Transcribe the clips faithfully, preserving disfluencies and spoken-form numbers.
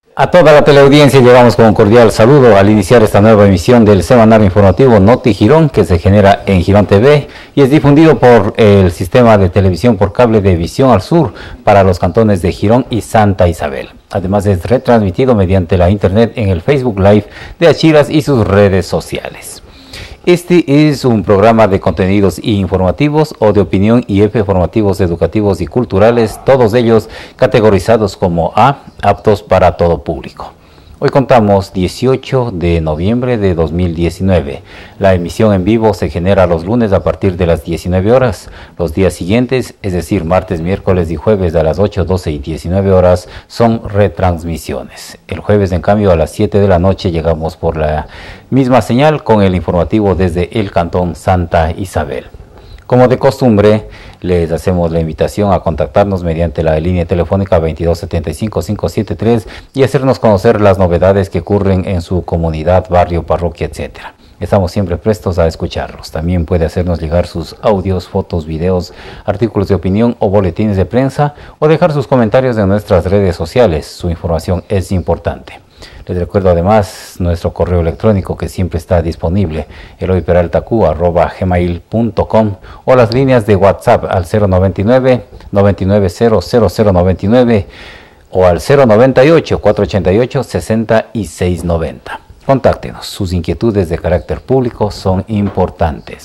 A toda la teleaudiencia llegamos con un cordial saludo al iniciar esta nueva emisión del semanario informativo Noti Girón, que se genera en Girón T V y es difundido por el sistema de televisión por cable de Visión al Sur para los cantones de Girón y Santa Isabel. Además es retransmitido mediante la internet en el Facebook Live de Achiras y sus redes sociales. Este es un programa de contenidos informativos o de opinión y F formativos, educativos y culturales, todos ellos categorizados como A, aptos para todo público. Hoy contamos dieciocho de noviembre de dos mil diecinueve. La emisión en vivo se genera los lunes a partir de las diecinueve horas. Los días siguientes, es decir, martes, miércoles y jueves a las ocho, doce y diecinueve horas, son retransmisiones. El jueves, en cambio, a las siete de la noche llegamos por la misma señal con el informativo desde el cantón Santa Isabel. Como de costumbre, les hacemos la invitación a contactarnos mediante la línea telefónica veintidós setenta y cinco, quinientos setenta y tres y hacernos conocer las novedades que ocurren en su comunidad, barrio, parroquia, etcétera. Estamos siempre prestos a escucharlos. También puede hacernos llegar sus audios, fotos, videos, artículos de opinión o boletines de prensa o dejar sus comentarios en nuestras redes sociales. Su información es importante. Les recuerdo además nuestro correo electrónico que siempre está disponible, eloyperaltacu arroba gmail punto com, o las líneas de WhatsApp al cero noventa y nueve, noventa y nueve cero cero cero noventa y nueve o al cero noventa y ocho, cuatrocientos ochenta y ocho, sesenta y seis noventa. Contáctenos, sus inquietudes de carácter público son importantes.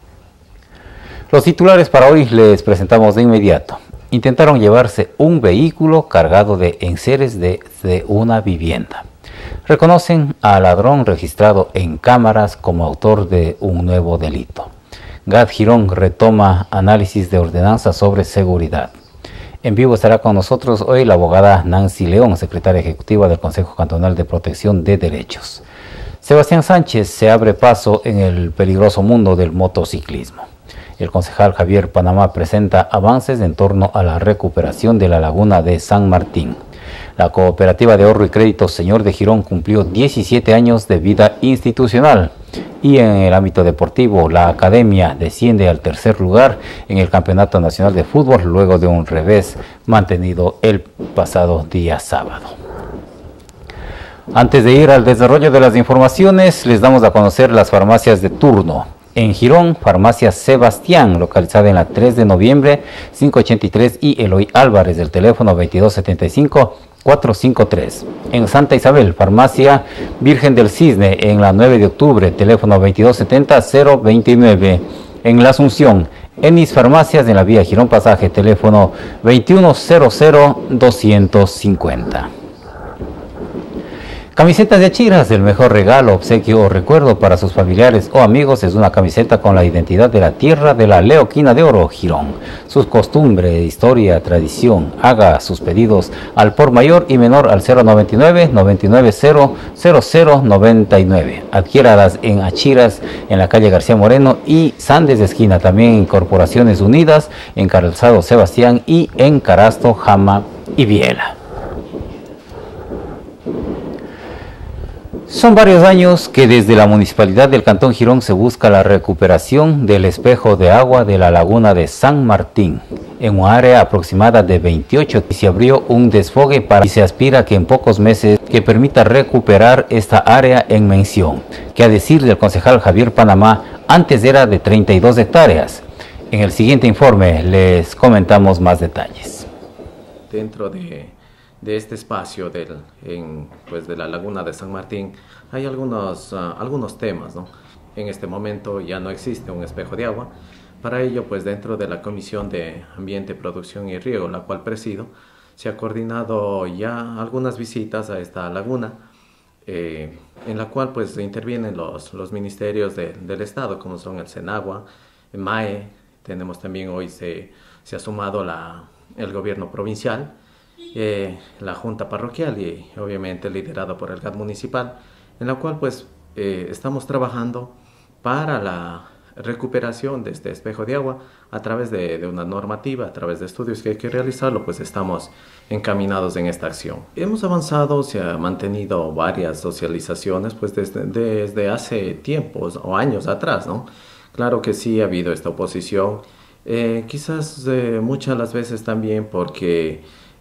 Los titulares para hoy les presentamos de inmediato. Intentaron llevarse un vehículo cargado de enseres de, de una vivienda. Reconocen al ladrón registrado en cámaras como autor de un nuevo delito. G A D Girón retoma análisis de ordenanza sobre seguridad. En vivo estará con nosotros hoy la abogada Nancy León, secretaria ejecutiva del Consejo Cantonal de Protección de Derechos. Sebastián Sánchez se abre paso en el peligroso mundo del motociclismo. El concejal Javier Panamá presenta avances en torno a la recuperación de la laguna de San Martín. La Cooperativa de Ahorro y Crédito Señor de Girón cumplió diecisiete años de vida institucional. Y en el ámbito deportivo, la Academia desciende al tercer lugar en el Campeonato Nacional de Fútbol luego de un revés mantenido el pasado día sábado. Antes de ir al desarrollo de las informaciones, les damos a conocer las farmacias de turno. En Girón, Farmacia Sebastián, localizada en la tres de noviembre, quinientos ochenta y tres, y Eloy Álvarez, del teléfono veintidós setenta y cinco, cuatrocientos cincuenta y tres. En Santa Isabel, Farmacia Virgen del Cisne, en la nueve de octubre, teléfono veintidós setenta, cero veintinueve. En La Asunción, Enis Farmacias, en la vía Girón Pasaje, teléfono veintiuno cero cero, doscientos cincuenta. Camisetas de Achiras, el mejor regalo, obsequio o recuerdo para sus familiares o amigos es una camiseta con la identidad de la tierra de la Leoquina de Oro, Girón. Sus costumbres, historia, tradición. Haga sus pedidos al por mayor y menor al cero noventa y nueve, noventa y nueve cero, cero cero noventa y nueve. Adquiéralas en Achiras, en la calle García Moreno y Sandes de Esquina, también en Corporaciones Unidas, en Calzado Sebastián y en Carasto, Jama y Biela. Son varios años que desde la Municipalidad del Cantón Girón se busca la recuperación del espejo de agua de la laguna de San Martín. En un área aproximada de veintiocho se abrió un desfogue para y se aspira que en pocos meses que permita recuperar esta área en mención, que a decir del concejal Javier Panamá, antes era de treinta y dos hectáreas. En el siguiente informe les comentamos más detalles. Dentro de... de este espacio del, en, pues de la laguna de San Martín hay algunos, uh, algunos temas, ¿no? En este momento ya no existe un espejo de agua. Para ello, pues dentro de la Comisión de Ambiente, Producción y Riego, la cual presido, se ha coordinado ya algunas visitas a esta laguna, eh, en la cual pues intervienen los, los ministerios de, del Estado, como son el SENAGUA, el M A E, tenemos también hoy se, se ha sumado la, el gobierno provincial, Eh, la Junta Parroquial y obviamente liderado por el G A D Municipal, en la cual pues eh, estamos trabajando para la recuperación de este espejo de agua a través de, de una normativa, a través de estudios que hay que realizarlo, pues estamos encaminados en esta acción. Hemos avanzado, se han mantenido varias socializaciones pues desde, desde hace tiempos o años atrás, ¿no? Claro que sí ha habido esta oposición, eh, quizás eh, muchas las veces también porque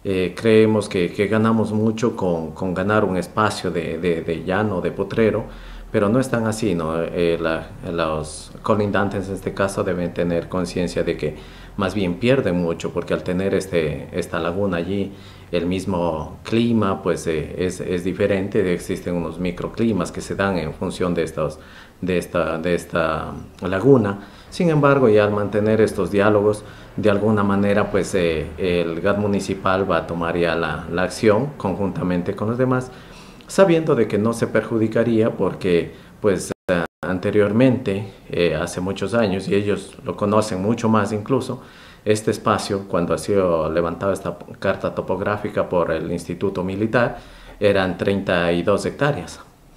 Eh, creemos que, que ganamos mucho con, con ganar un espacio de, de, de llano, de potrero, pero no es tan así, ¿no? Eh, la, los colindantes en este caso deben tener conciencia de que más bien pierden mucho, porque al tener este, esta laguna allí, el mismo clima pues eh, es, es diferente, existen unos microclimas que se dan en función de, estos, de, esta, de esta laguna. Sin embargo, ya al mantener estos diálogos, de alguna manera pues eh, el G A T municipal va a tomar ya la, la acción conjuntamente con los demás, sabiendo de que no se perjudicaría porque pues uh, anteriormente, eh, hace muchos años, y ellos lo conocen mucho más incluso, este espacio, cuando ha sido levantada esta carta topográfica por el Instituto Militar, eran treinta y dos hectáreas.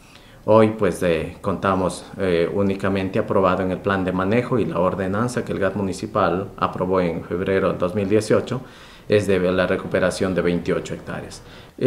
Hoy pues eh, contamos eh, únicamente aprobado en el plan de manejo y la ordenanza que el G A T municipal aprobó en febrero de dos mil dieciocho, es de la recuperación de veintiocho hectáreas.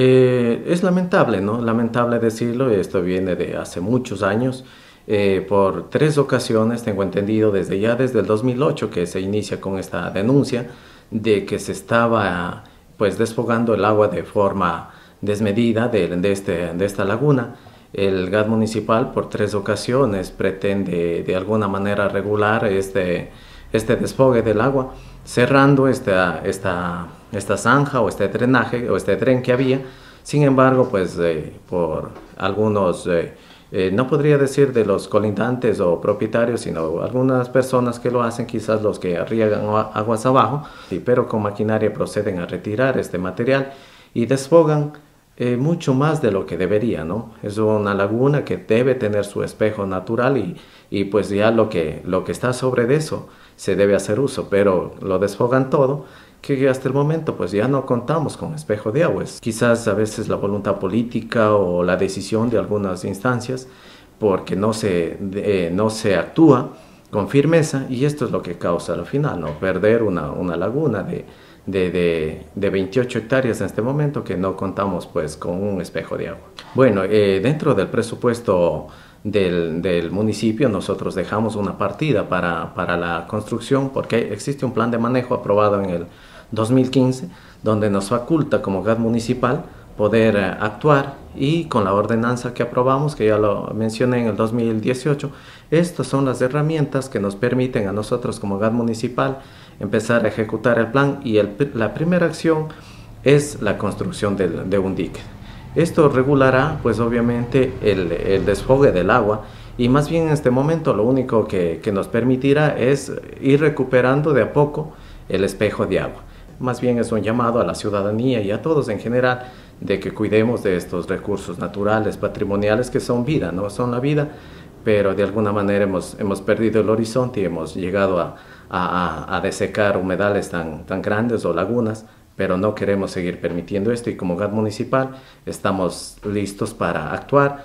Eh, es lamentable, ¿no? Lamentable decirlo, esto viene de hace muchos años. Eh, por tres ocasiones, tengo entendido, desde ya desde el dos mil ocho que se inicia con esta denuncia de que se estaba pues desfogando el agua de forma desmedida de, de, este, de esta laguna. El G A T municipal por tres ocasiones pretende de alguna manera regular este, este desfogue del agua, cerrando esta, esta, esta zanja o este drenaje o este dren que había. Sin embargo, pues eh, por algunos, eh, eh, no podría decir de los colindantes o propietarios, sino algunas personas que lo hacen, quizás los que riegan aguas abajo, sí, pero con maquinaria proceden a retirar este material y desfogan Eh, mucho más de lo que debería, ¿no? Es una laguna que debe tener su espejo natural y, y pues ya lo que, lo que está sobre de eso se debe hacer uso, pero lo desfogan todo, que hasta el momento pues ya no contamos con espejo de aguas. Quizás a veces la voluntad política o la decisión de algunas instancias, porque no se, eh, no se actúa con firmeza, y esto es lo que causa al final, ¿no? Perder una, una laguna de De, de, de veintiocho hectáreas en este momento, que no contamos pues con un espejo de agua. Bueno, eh, dentro del presupuesto del, del municipio nosotros dejamos una partida para, para la construcción, porque existe un plan de manejo aprobado en el dos mil quince, donde nos faculta como G A T municipal poder eh, actuar, y con la ordenanza que aprobamos, que ya lo mencioné en el dos mil dieciocho, estas son las herramientas que nos permiten a nosotros como G A T municipal empezar a ejecutar el plan, y el, la primera acción es la construcción del, de un dique. Esto regulará pues obviamente el, el desfogue del agua, y más bien en este momento lo único que, que nos permitirá es ir recuperando de a poco el espejo de agua. Más bien es un llamado a la ciudadanía y a todos en general de que cuidemos de estos recursos naturales, patrimoniales, que son vida, no son la vida, pero de alguna manera hemos, hemos perdido el horizonte y hemos llegado a, a, a desecar humedales tan, tan grandes o lagunas, pero no queremos seguir permitiendo esto, y como G A T municipal estamos listos para actuar.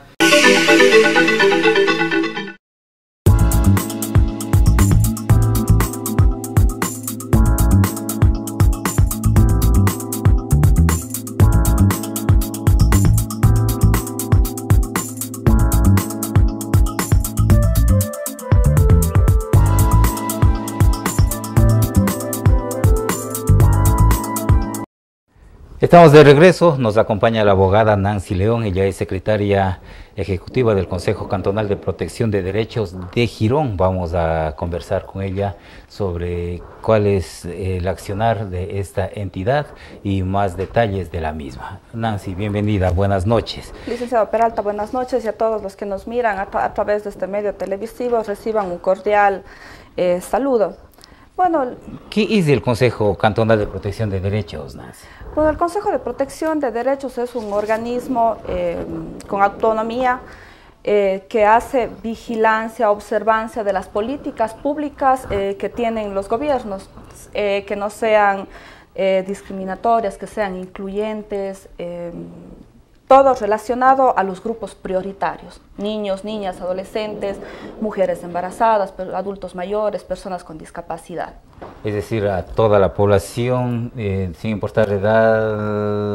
Estamos de regreso, nos acompaña la abogada Nancy León, ella es secretaria ejecutiva del Consejo Cantonal de Protección de Derechos de Girón. Vamos a conversar con ella sobre cuál es el accionar de esta entidad y más detalles de la misma. Nancy, bienvenida, buenas noches. Licenciado Peralta, buenas noches, y a todos los que nos miran a, tra a través de este medio televisivo reciban un cordial eh, saludo. Bueno, ¿qué es el Consejo Cantonal de Protección de Derechos, Nancy? Bueno, el Consejo de Protección de Derechos es un organismo eh, con autonomía eh, que hace vigilancia, observancia de las políticas públicas eh, que tienen los gobiernos, eh, que no sean eh, discriminatorias, que sean incluyentes, eh, todo relacionado a los grupos prioritarios: niños, niñas, adolescentes, mujeres embarazadas, adultos mayores, personas con discapacidad. Es decir, a toda la población, eh, sin importar edad,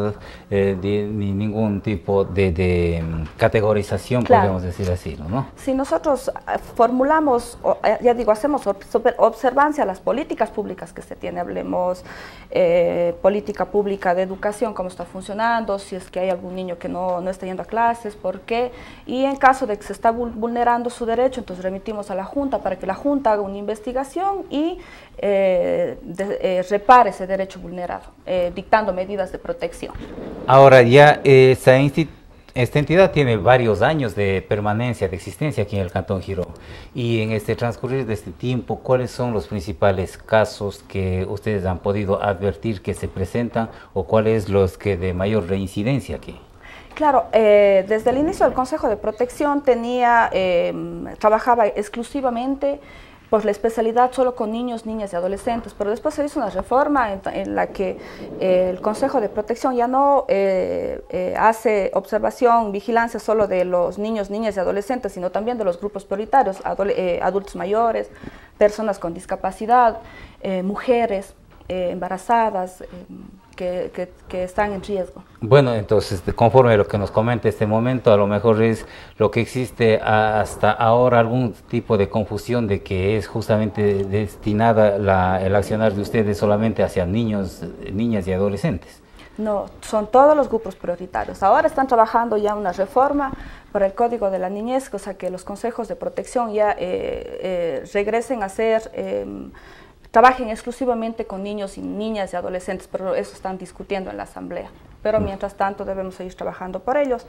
eh, de, ni ningún tipo de, de categorización, claro. podemos decir así, ¿no? Si nosotros formulamos, ya digo, hacemos observancia a las políticas públicas que se tiene, hablemos eh, política pública de educación, cómo está funcionando, si es que hay algún niño que no, no está yendo a clases, por qué, y en caso de que se está vulnerando su derecho, entonces remitimos a la Junta para que la Junta haga una investigación y eh, de, eh, repare ese derecho vulnerado, eh, dictando medidas de protección. Ahora ya eh, esa institución, esta entidad tiene varios años de permanencia, de existencia aquí en el Cantón Girón. Y en este transcurrir de este tiempo, ¿cuáles son los principales casos que ustedes han podido advertir que se presentan o cuáles los que de mayor reincidencia aquí? Claro, eh, desde el inicio del Consejo de Protección tenía, eh, trabajaba exclusivamente por la especialidad solo con niños, niñas y adolescentes, pero después se hizo una reforma en, en la que eh, el Consejo de Protección ya no eh, eh, hace observación, vigilancia solo de los niños, niñas y adolescentes, sino también de los grupos prioritarios, adol eh, adultos mayores, personas con discapacidad, eh, mujeres eh, embarazadas, eh, Que, que, que están en riesgo. Bueno, entonces, conforme a lo que nos comenta este momento, a lo mejor es lo que existe hasta ahora algún tipo de confusión de que es justamente destinada la, el accionar de ustedes solamente hacia niños, niñas y adolescentes. No, son todos los grupos prioritarios. Ahora están trabajando ya una reforma para el Código de la Niñez, o sea que los consejos de protección ya eh, eh, regresen a ser... Eh, trabajen exclusivamente con niños y niñas y adolescentes, pero eso están discutiendo en la Asamblea. Pero mientras tanto debemos seguir trabajando por ellos.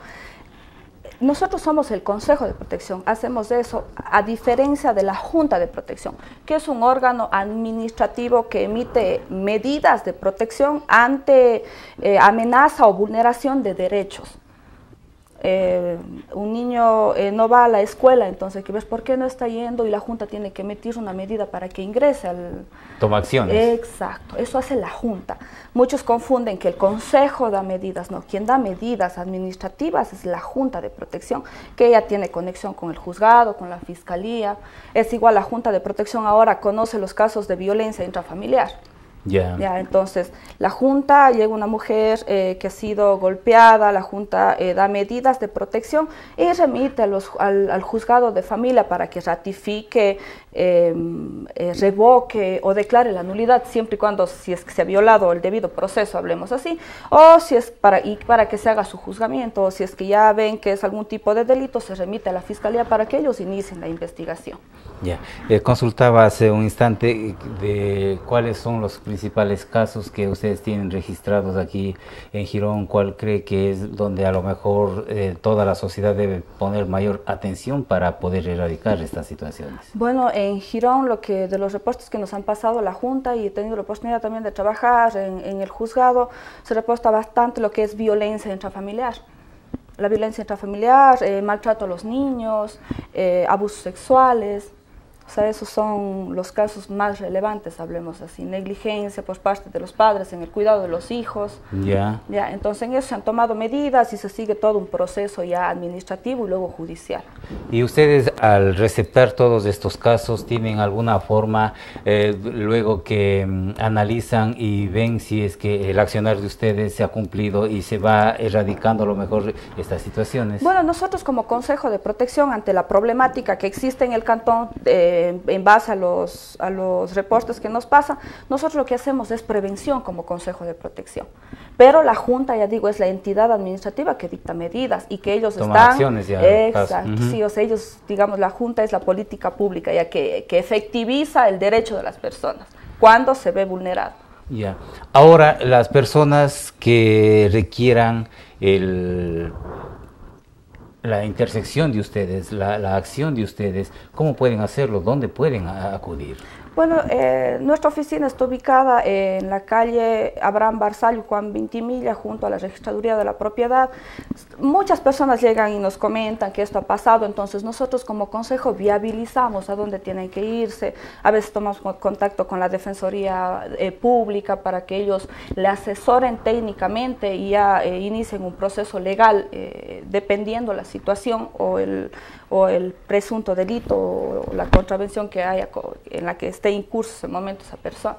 Nosotros somos el Consejo de Protección, hacemos eso a diferencia de la Junta de Protección, que es un órgano administrativo que emite medidas de protección ante eh, amenaza o vulneración de derechos. Eh, un niño eh, no va a la escuela, entonces que ves por qué no está yendo y la Junta tiene que emitir una medida para que ingrese al... Toma acciones. Exacto, eso hace la Junta. Muchos confunden que el Consejo da medidas, no, quien da medidas administrativas es la Junta de Protección, que ella tiene conexión con el juzgado, con la Fiscalía. Es igual, la Junta de Protección ahora conoce los casos de violencia intrafamiliar. Yeah. Ya, entonces, la Junta, llega una mujer eh, que ha sido golpeada, la Junta eh, da medidas de protección y remite a los, al, al juzgado de familia para que ratifique, eh, eh, revoque o declare la nulidad, siempre y cuando, si es que se ha violado el debido proceso, hablemos así, o si es para, y para que se haga su juzgamiento, o si es que ya ven que es algún tipo de delito, se remite a la Fiscalía para que ellos inicien la investigación. Ya, eh, consultaba hace un instante de cuáles son los principales casos que ustedes tienen registrados aquí en Girón. ¿Cuál cree que es donde a lo mejor eh, toda la sociedad debe poner mayor atención para poder erradicar estas situaciones? Bueno, en Girón, lo que de los reportes que nos han pasado la Junta, y he tenido la oportunidad también de trabajar en, en el juzgado, se reporta bastante lo que es violencia intrafamiliar. La violencia intrafamiliar, eh, maltrato a los niños, eh, abusos sexuales. O sea, esos son los casos más relevantes, hablemos así, negligencia por parte de los padres en el cuidado de los hijos. Ya. Ya, entonces en eso se han tomado medidas y se sigue todo un proceso ya administrativo y luego judicial. ¿Y ustedes al receptar todos estos casos tienen alguna forma, eh, luego que um, analizan y ven si es que el accionar de ustedes se ha cumplido y se va erradicando a lo mejor estas situaciones? Bueno, nosotros como Consejo de Protección, ante la problemática que existe en el cantón, eh, en base a los, a los reportes que nos pasan, nosotros lo que hacemos es prevención como Consejo de Protección. Pero la Junta, ya digo, es la entidad administrativa que dicta medidas y que ellos Toma están... acciones ya. Exacto, uh-huh. sí, o sea, ellos, digamos, la Junta es la política pública, ya que, que efectiviza el derecho de las personas cuando se ve vulnerado. Ya. Ahora, las personas que requieran el... la intersección de ustedes, la, la acción de ustedes, ¿cómo pueden hacerlo? ¿Dónde pueden acudir? Bueno, eh, nuestra oficina está ubicada en la calle Abraham Barzal, Juan Vintimilla, junto a la Registraduría de la Propiedad. Muchas personas llegan y nos comentan que esto ha pasado, entonces nosotros como consejo viabilizamos a dónde tienen que irse. A veces tomamos contacto con la Defensoría eh, Pública para que ellos le asesoren técnicamente y ya eh, inicien un proceso legal, eh, dependiendo la situación o el, o el presunto delito o la contravención que haya en la que esté incurso en ese momento esa persona.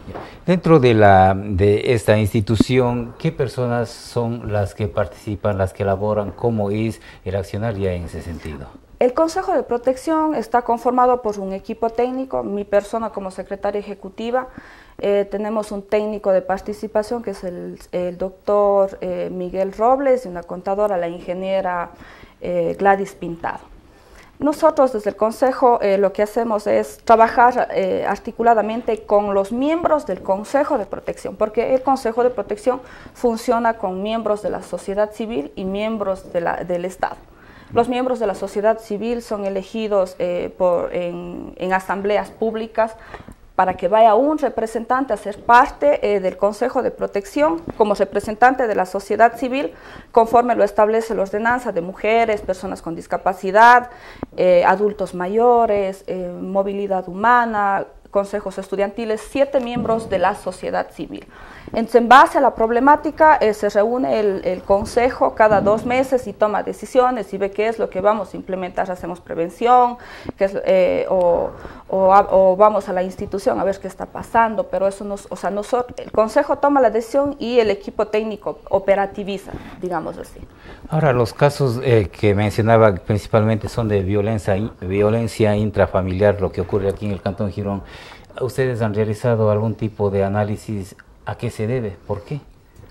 Dentro de, la, de esta institución, ¿qué personas son las que participan, las que elaboran? ¿Cómo es el accionar ya en ese sentido? El Consejo de Protección está conformado por un equipo técnico, mi persona como secretaria ejecutiva, eh, tenemos un técnico de participación que es el, el doctor eh, Miguel Robles y una contadora, la ingeniera eh, Gladys Pintado. Nosotros desde el Consejo eh, lo que hacemos es trabajar eh, articuladamente con los miembros del Consejo de Protección, porque el Consejo de Protección funciona con miembros de la sociedad civil y miembros de la, del Estado. Los miembros de la sociedad civil son elegidos eh, por, en, en asambleas públicas para que vaya un representante a ser parte eh, del Consejo de Protección como representante de la sociedad civil, conforme lo establece la ordenanza de mujeres, personas con discapacidad, eh, adultos mayores, eh, movilidad humana, consejos estudiantiles, siete miembros de la sociedad civil. Entonces, en base a la problemática, eh, se reúne el, el consejo cada dos meses y toma decisiones y ve qué es lo que vamos a implementar, hacemos prevención, qué es, eh, o, o, o vamos a la institución a ver qué está pasando, pero eso nos, o sea, nosotros, el consejo toma la decisión y el equipo técnico operativiza, digamos así. Ahora, los casos eh, que mencionaba principalmente son de violencia, violencia intrafamiliar, lo que ocurre aquí en el Cantón Girón. ¿Ustedes han realizado algún tipo de análisis? ¿A qué se debe? ¿Por qué?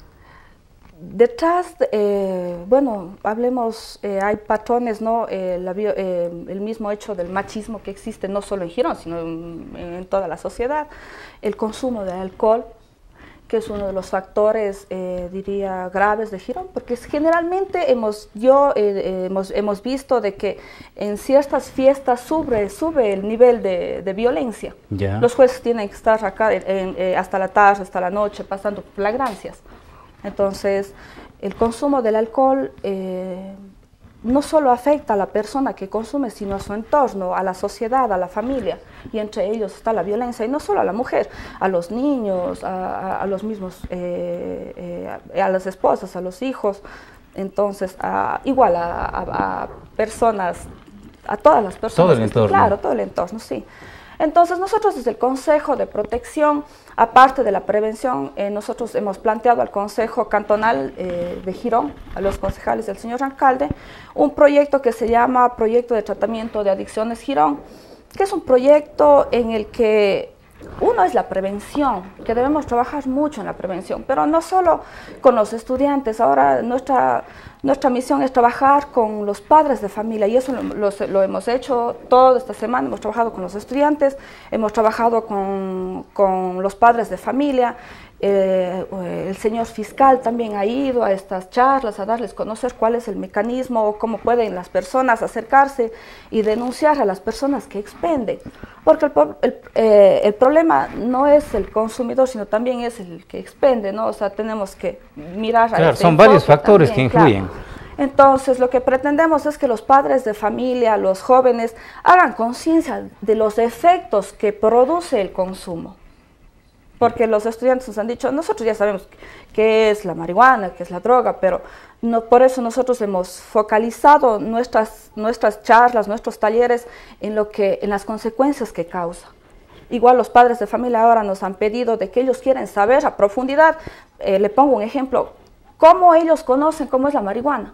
Detrás, de, eh, bueno, hablemos, eh, hay patrones, ¿no? Eh, la bio, eh, el mismo hecho del machismo que existe no solo en Girón, sino en, en toda la sociedad. El consumo de alcohol, que es uno de los factores, eh, diría, graves de Girón, porque es, generalmente hemos, yo, eh, hemos, hemos visto de que en ciertas fiestas sube, sube el nivel de, de violencia. Yeah. Los jueces tienen que estar acá en, en, eh, hasta la tarde, hasta la noche, pasando flagrancias. Entonces, el consumo del alcohol eh, no solo afecta a la persona que consume, sino a su entorno, a la sociedad, a la familia, y entre ellos está la violencia, y no solo a la mujer, a los niños, a, a, a los mismos, eh, eh, a las esposas, a los hijos, entonces, a, igual a, a, a personas, a todas las personas. Todo el entorno. Claro, todo el entorno, sí. Entonces, nosotros desde el Consejo de Protección, aparte de la prevención, eh, nosotros hemos planteado al Consejo Cantonal eh, de Girón, a los concejales y al señor alcalde, un proyecto que se llama Proyecto de Tratamiento de Adicciones Girón, que es un proyecto en el que uno es la prevención, que debemos trabajar mucho en la prevención, pero no solo con los estudiantes. Ahora nuestra, nuestra misión es trabajar con los padres de familia, y eso lo, lo, lo hemos hecho toda esta semana. Hemos trabajado con los estudiantes, hemos trabajado con, con los padres de familia. Eh, el señor fiscal también ha ido a estas charlas a darles a conocer cuál es el mecanismo o cómo pueden las personas acercarse y denunciar a las personas que expenden, porque el, el, eh, el problema no es el consumidor, sino también es el que expende, ¿no? O sea, tenemos que mirar claro, a este son varios factores también, que influyen. Claro. Entonces, lo que pretendemos es que los padres de familia, los jóvenes, hagan conciencia de los efectos que produce el consumo. Porque los estudiantes nos han dicho, nosotros ya sabemos qué es la marihuana, qué es la droga, pero no, por eso nosotros hemos focalizado nuestras, nuestras charlas, nuestros talleres en, lo que, en las consecuencias que causa. Igual los padres de familia ahora nos han pedido de que ellos quieren saber a profundidad, eh, le pongo un ejemplo, cómo ellos conocen cómo es la marihuana.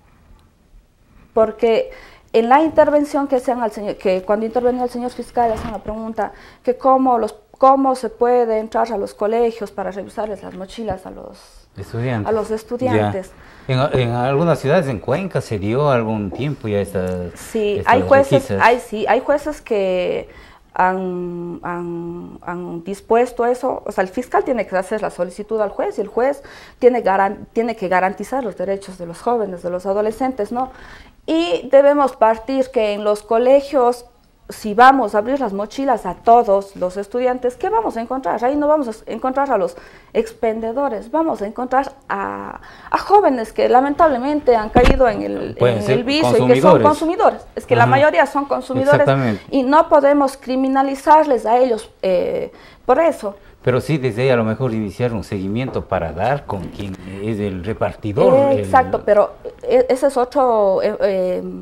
Porque en la intervención que hacen al señor, que cuando intervenía el señor fiscal, hacen la pregunta que cómo los cómo se puede entrar a los colegios para revisarles las mochilas a los estudiantes. A los estudiantes. En, en algunas ciudades, en Cuenca, se dio algún tiempo ya esta. Sí, hay jueces, hay, sí, hay jueces que han, han, han dispuesto eso. O sea, el fiscal tiene que hacer la solicitud al juez y el juez tiene, garan, tiene que garantizar los derechos de los jóvenes, de los adolescentes, ¿no? Y debemos partir que en los colegios, si vamos a abrir las mochilas a todos los estudiantes, ¿qué vamos a encontrar? Ahí no vamos a encontrar a los expendedores, vamos a encontrar a, a jóvenes que lamentablemente han caído en el, en el vicio y que son consumidores. Es que Ajá. la mayoría son consumidores y no podemos criminalizarles a ellos eh, por eso. Pero sí, desde ahí a lo mejor iniciar un seguimiento para dar con quien es el repartidor. Eh, exacto, el... pero ese es otro, eh, eh,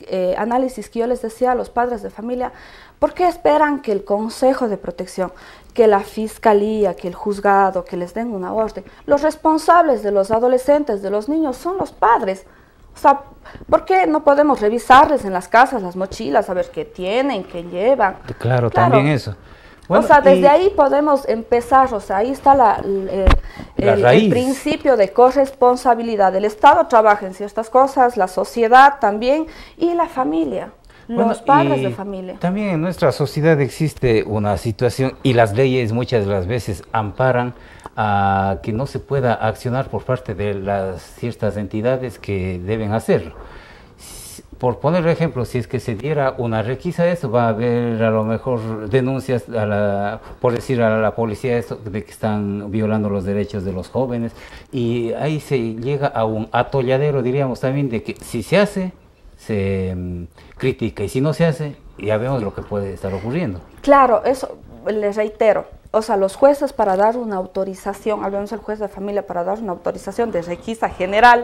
eh, análisis que yo les decía a los padres de familia, ¿por qué esperan que el Consejo de Protección, que la Fiscalía, que el juzgado, que les den una orden? Los responsables de los adolescentes, de los niños, son los padres. O sea, ¿por qué no podemos revisarles en las casas las mochilas, a ver qué tienen, qué llevan? Claro, claro. También eso. Bueno, o sea, desde y... ahí podemos empezar, o sea, ahí está la, eh, la el, el principio de corresponsabilidad. El Estado trabaja en ciertas cosas, la sociedad también y la familia, bueno, los padres de familia. También en nuestra sociedad existe una situación y las leyes muchas de las veces amparan a que no se pueda accionar por parte de las ciertas entidades que deben hacerlo. Por poner ejemplo, si es que se diera una requisa de eso, va a haber a lo mejor denuncias, a la, por decir a la policía, eso, de que están violando los derechos de los jóvenes, y ahí se llega a un atolladero, diríamos también, de que si se hace, se um, critica, y si no se hace, ya vemos lo que puede estar ocurriendo. Claro, eso les reitero, o sea, los jueces para dar una autorización, hablamos del juez de familia, para dar una autorización de requisa general,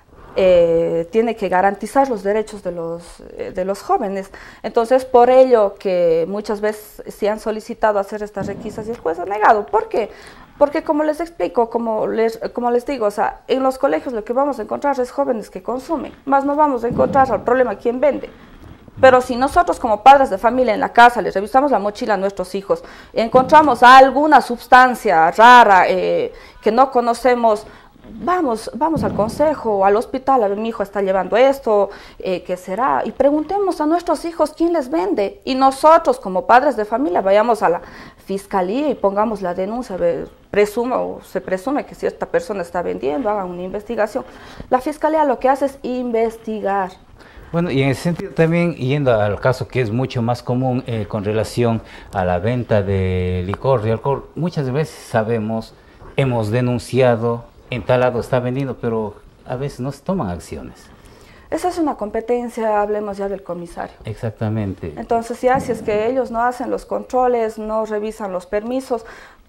Eh, tiene que garantizar los derechos de los, eh, de los jóvenes. Entonces, por ello que muchas veces se han solicitado hacer estas requisas y el juez ha negado. ¿Por qué? Porque como les explico, como les, como les digo, o sea, en los colegios lo que vamos a encontrar es jóvenes que consumen, más no vamos a encontrar al problema quién vende. Pero si nosotros como padres de familia en la casa les revisamos la mochila a nuestros hijos, encontramos alguna sustancia rara eh, que no conocemos, Vamos, vamos al consejo o al hospital, a ver, mi hijo está llevando esto, eh, ¿qué será? Y preguntemos a nuestros hijos quién les vende. Y nosotros, como padres de familia, vayamos a la fiscalía y pongamos la denuncia. Presumo, o se presume que si esta persona está vendiendo, hagan una investigación. La fiscalía lo que hace es investigar. Bueno, y en ese sentido también, yendo al caso que es mucho más común eh, con relación a la venta de licor y alcohol, muchas veces sabemos, hemos denunciado, en tal lado está vendiendo, pero a veces no se toman acciones. Esa es una competencia, hablemos ya del comisario. Exactamente. Entonces, ya si es que ellos no hacen los controles, no revisan los permisos,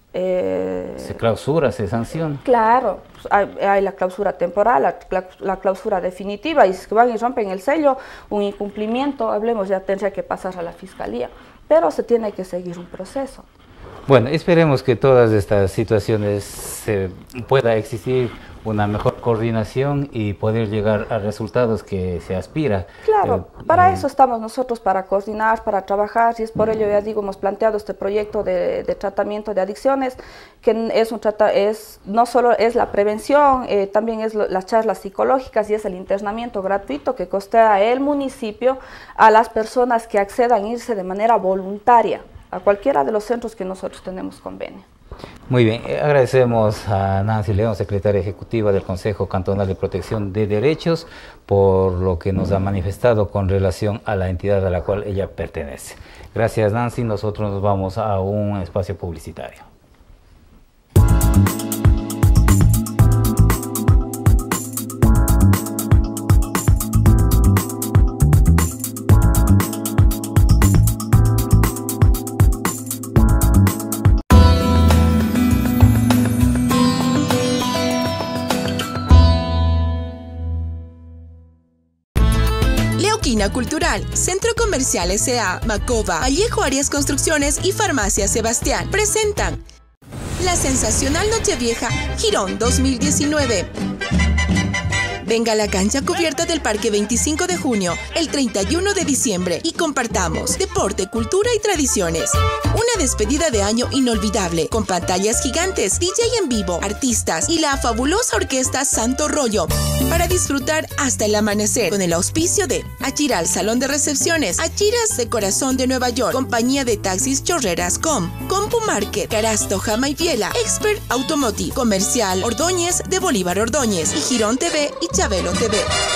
eh, se clausura, se sanciona. Claro, hay, hay la clausura temporal, la, la, la clausura definitiva, y si es que van y rompen el sello, un incumplimiento, hablemos, ya tendría que pasar a la fiscalía, pero se tiene que seguir un proceso. Bueno, esperemos que todas estas situaciones se pueda existir una mejor coordinación y poder llegar a resultados que se aspira. Claro, eh, para eh, eso estamos nosotros, para coordinar, para trabajar, y es por ello, ya digo, hemos planteado este proyecto de, de tratamiento de adicciones, que es un trata, es no solo es la prevención, eh, también es lo, las charlas psicológicas y es el internamiento gratuito que costea el municipio a las personas que accedan a irse de manera voluntaria a cualquiera de los centros que nosotros tenemos convenio. Muy bien, eh, agradecemos a Nancy León, secretaria ejecutiva del Consejo Cantonal de Protección de Derechos, por lo que nos ha manifestado con relación a la entidad a la cual ella pertenece. Gracias, Nancy. Nosotros nos vamos a un espacio publicitario. Cultural, Centro Comercial S A, Macova, Vallejo Arias Construcciones y Farmacia Sebastián presentan la sensacional Nochevieja Girón dos mil diecinueve. Venga a la cancha cubierta del Parque veinticinco de junio, el treinta y uno de diciembre y compartamos deporte, cultura y tradiciones. Una despedida de año inolvidable, con pantallas gigantes, D J en vivo, artistas y la fabulosa orquesta Santo Rollo, para disfrutar hasta el amanecer, con el auspicio de Achiral Salón de Recepciones, Achiras de Corazón de Nueva York, Compañía de Taxis Chorreras punto com, Compu Market, Carasto Jama y Piela, Expert Automotive, Comercial Ordóñez de Bolívar Ordóñez y Girón T V y Chabelo T V.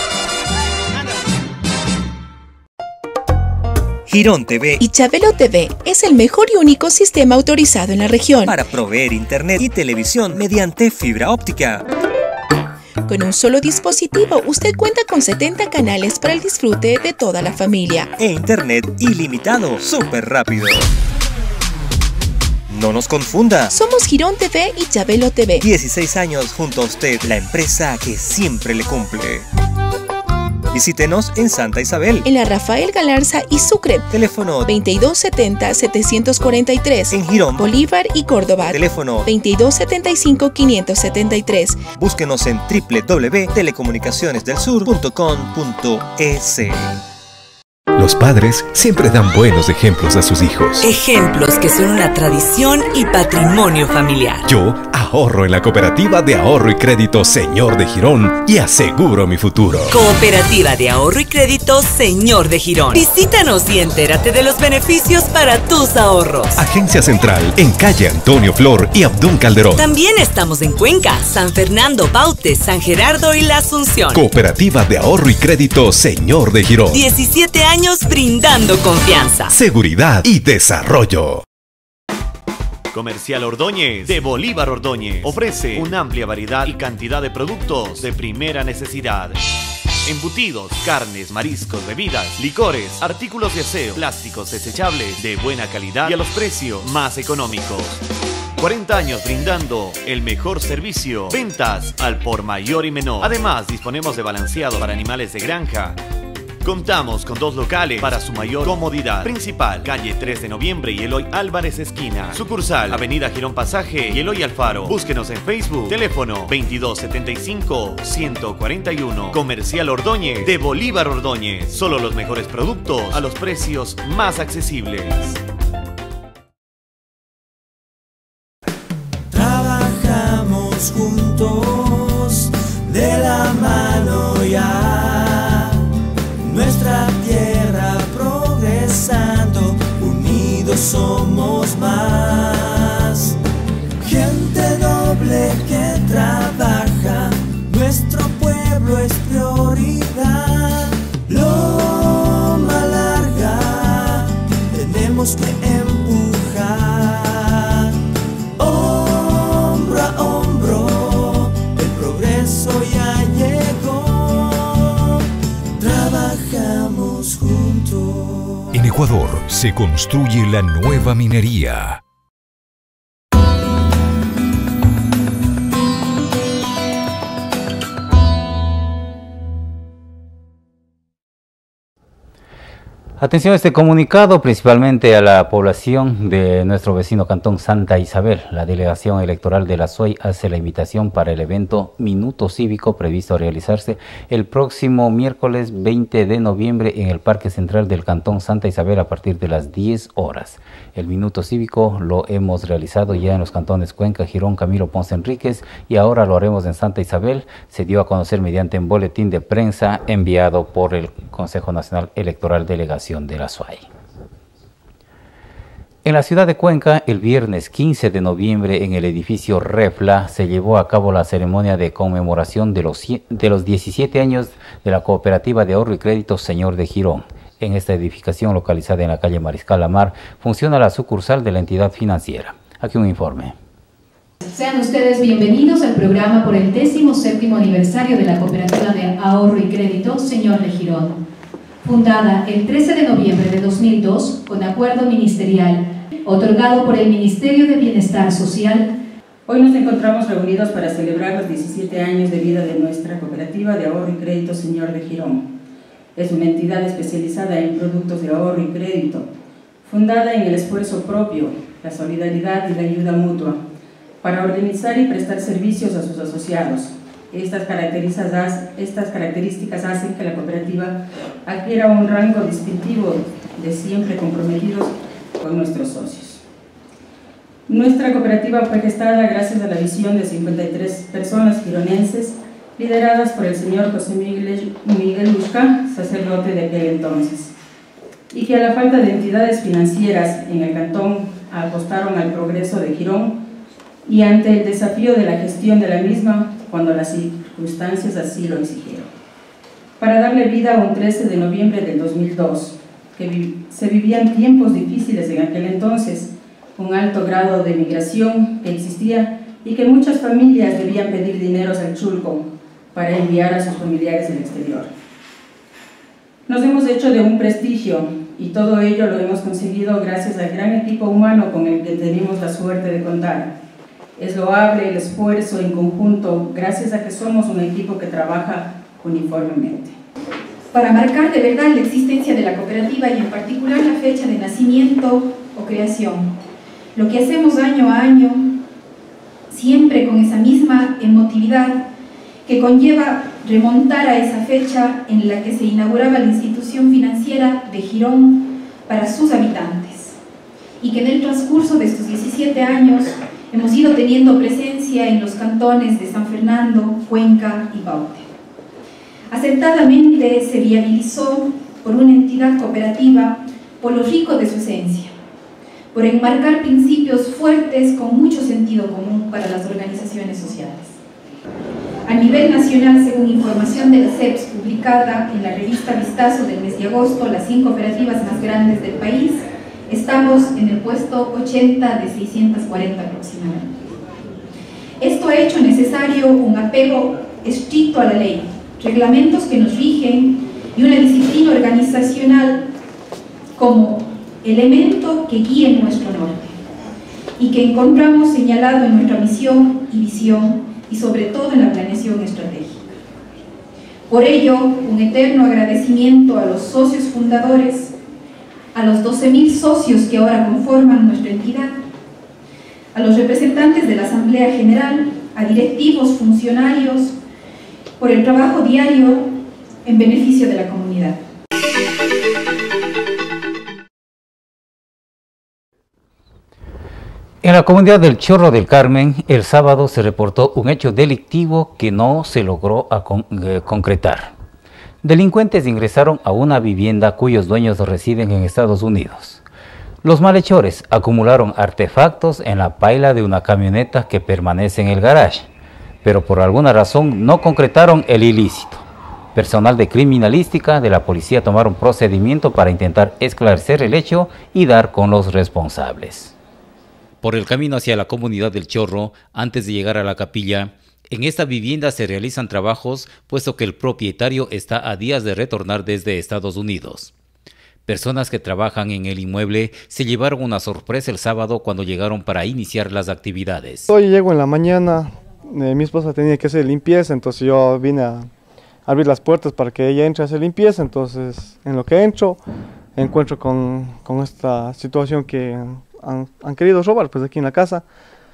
Girón T V y Chabelo T V es el mejor y único sistema autorizado en la región para proveer internet y televisión mediante fibra óptica. Con un solo dispositivo, usted cuenta con setenta canales para el disfrute de toda la familia. E internet ilimitado, súper rápido. No nos confunda. Somos Girón T V y Chabelo T V. dieciséis años junto a usted, la empresa que siempre le cumple. Visítenos en Santa Isabel, En la Rafael Galarza y Sucre. teléfono veintidós setenta, setecientos cuarenta y tres. en Girón, Bolívar y Córdoba. teléfono veintidós setenta y cinco, quinientos setenta y tres. Búsquenos en doble u doble u doble u punto telecomunicaciones del sur punto com punto es. Los padres siempre dan buenos ejemplos a sus hijos. Ejemplos que son una tradición y patrimonio familiar. Yo ahorro en la Cooperativa de Ahorro y Crédito Señor de Girón y aseguro mi futuro. Cooperativa de Ahorro y Crédito Señor de Girón. Visítanos y entérate de los beneficios para tus ahorros. Agencia Central en calle Antonio Flor y Abdón Calderón. También estamos en Cuenca, San Fernando, Baute, San Gerardo y La Asunción. Cooperativa de Ahorro y Crédito Señor de Girón. diecisiete años brindando confianza, seguridad y desarrollo. Comercial Ordóñez de Bolívar Ordóñez ofrece una amplia variedad y cantidad de productos de primera necesidad. Embutidos, carnes, mariscos, bebidas, licores, artículos de aseo, plásticos desechables de buena calidad y a los precios más económicos. cuarenta años brindando el mejor servicio. Ventas al por mayor y menor. Además, disponemos de balanceado para animales de granja. Contamos con dos locales para su mayor comodidad. Principal, calle tres de noviembre y Eloy Álvarez esquina. Sucursal, avenida Girón Pasaje y Eloy Alfaro. Búsquenos en Facebook. Teléfono veintidós setenta y cinco, ciento cuarenta y uno. Comercial Ordóñez de Bolívar Ordóñez. Solo los mejores productos a los precios más accesibles. Trabajamos juntos de la mano ya. Nuestra tierra progresando, unidos somos más. Gente noble que trabaja, nuestro pueblo es prioridad. Loma larga, tenemos que empujar. Hombro a hombro, el progreso ya llegó. Trabajamos juntos. En Ecuador se construye la nueva minería. Atención a este comunicado, principalmente a la población de nuestro vecino cantón Santa Isabel. La delegación electoral de la S O I hace la invitación para el evento Minuto Cívico previsto a realizarse el próximo miércoles veinte de noviembre en el Parque Central del cantón Santa Isabel a partir de las diez horas. El Minuto Cívico lo hemos realizado ya en los cantones Cuenca, Girón, Camilo Ponce Enríquez y ahora lo haremos en Santa Isabel. Se dio a conocer mediante un boletín de prensa enviado por el Consejo Nacional Electoral Delegación de la S O I. En la ciudad de Cuenca, el viernes quince de noviembre, en el edificio Refla, se llevó a cabo la ceremonia de conmemoración de los, de los diecisiete años de la Cooperativa de Ahorro y Crédito Señor de Girón. En esta edificación, localizada en la calle Mariscal Lamar, funciona la sucursal de la entidad financiera. Aquí un informe. Sean ustedes bienvenidos al programa por el décimo séptimo aniversario de la Cooperativa de Ahorro y Crédito Señor de Girón. Fundada el trece de noviembre de dos mil dos con acuerdo ministerial, otorgado por el Ministerio de Bienestar Social. Hoy nos encontramos reunidos para celebrar los diecisiete años de vida de nuestra Cooperativa de Ahorro y Crédito Señor de Girón. Es una entidad especializada en productos de ahorro y crédito, fundada en el esfuerzo propio, la solidaridad y la ayuda mutua, para organizar y prestar servicios a sus asociados. Estas características, estas características hacen que la cooperativa adquiera un rango distintivo de siempre comprometidos con nuestros socios. Nuestra cooperativa fue gestada gracias a la visión de cincuenta y tres personas gironenses, lideradas por el señor José Miguel, Miguel Busca, sacerdote de aquel entonces, y que a la falta de entidades financieras en el cantón apostaron al progreso de Girón y ante el desafío de la gestión de la misma cuando las circunstancias así lo exigieron. Para darle vida a un trece de noviembre del dos mil dos, que vi se vivían tiempos difíciles en aquel entonces, un alto grado de migración que existía y que muchas familias debían pedir dineros al Chulco para enviar a sus familiares al exterior. Nos hemos hecho de un prestigio y todo ello lo hemos conseguido gracias al gran equipo humano con el que tenemos la suerte de contar. Es loable el esfuerzo en conjunto gracias a que somos un equipo que trabaja uniformemente. para marcar de verdad la existencia de la cooperativa y en particular la fecha de nacimiento o creación. Lo que hacemos año a año, siempre con esa misma emotividad que conlleva remontar a esa fecha en la que se inauguraba la institución financiera de Girón para sus habitantes, y que en el transcurso de estos diecisiete años hemos ido teniendo presencia en los cantones de San Fernando, Cuenca y Paute. Acertadamente se viabilizó por una entidad cooperativa por lo rico de su esencia, por enmarcar principios fuertes con mucho sentido común para las organizaciones sociales. A nivel nacional, según información de la C E P S publicada en la revista Vistazo del mes de agosto, las cinco cooperativas más grandes del país, estamos en el puesto ochenta de seiscientos cuarenta aproximadamente. Esto ha hecho necesario un apego estricto a la ley, reglamentos que nos rigen y una disciplina organizacional como elemento que guíe nuestro norte y que encontramos señalado en nuestra misión y visión y sobre todo en la planeación estratégica. Por ello, un eterno agradecimiento a los socios fundadores, a los doce mil socios que ahora conforman nuestra entidad, a los representantes de la Asamblea General, a directivos, funcionarios, por el trabajo diario en beneficio de la comunidad. En la comunidad del Chorro del Carmen, el sábado se reportó un hecho delictivo que no se logró a con, eh, concretar. Delincuentes ingresaron a una vivienda cuyos dueños residen en Estados Unidos. Los malhechores acumularon artefactos en la paila de una camioneta que permanece en el garage, pero por alguna razón no concretaron el ilícito. Personal de criminalística de la policía tomaron procedimiento para intentar esclarecer el hecho y dar con los responsables. Por el camino hacia la comunidad del Chorro, antes de llegar a la capilla, en esta vivienda se realizan trabajos, puesto que el propietario está a días de retornar desde Estados Unidos. Personas que trabajan en el inmueble se llevaron una sorpresa el sábado cuando llegaron para iniciar las actividades. Hoy llego en la mañana, eh, mi esposa tenía que hacer limpieza, entonces yo vine a abrir las puertas para que ella entre a hacer limpieza, entonces en lo que entro, encuentro con, con esta situación que han, han querido robar pues aquí en la casa.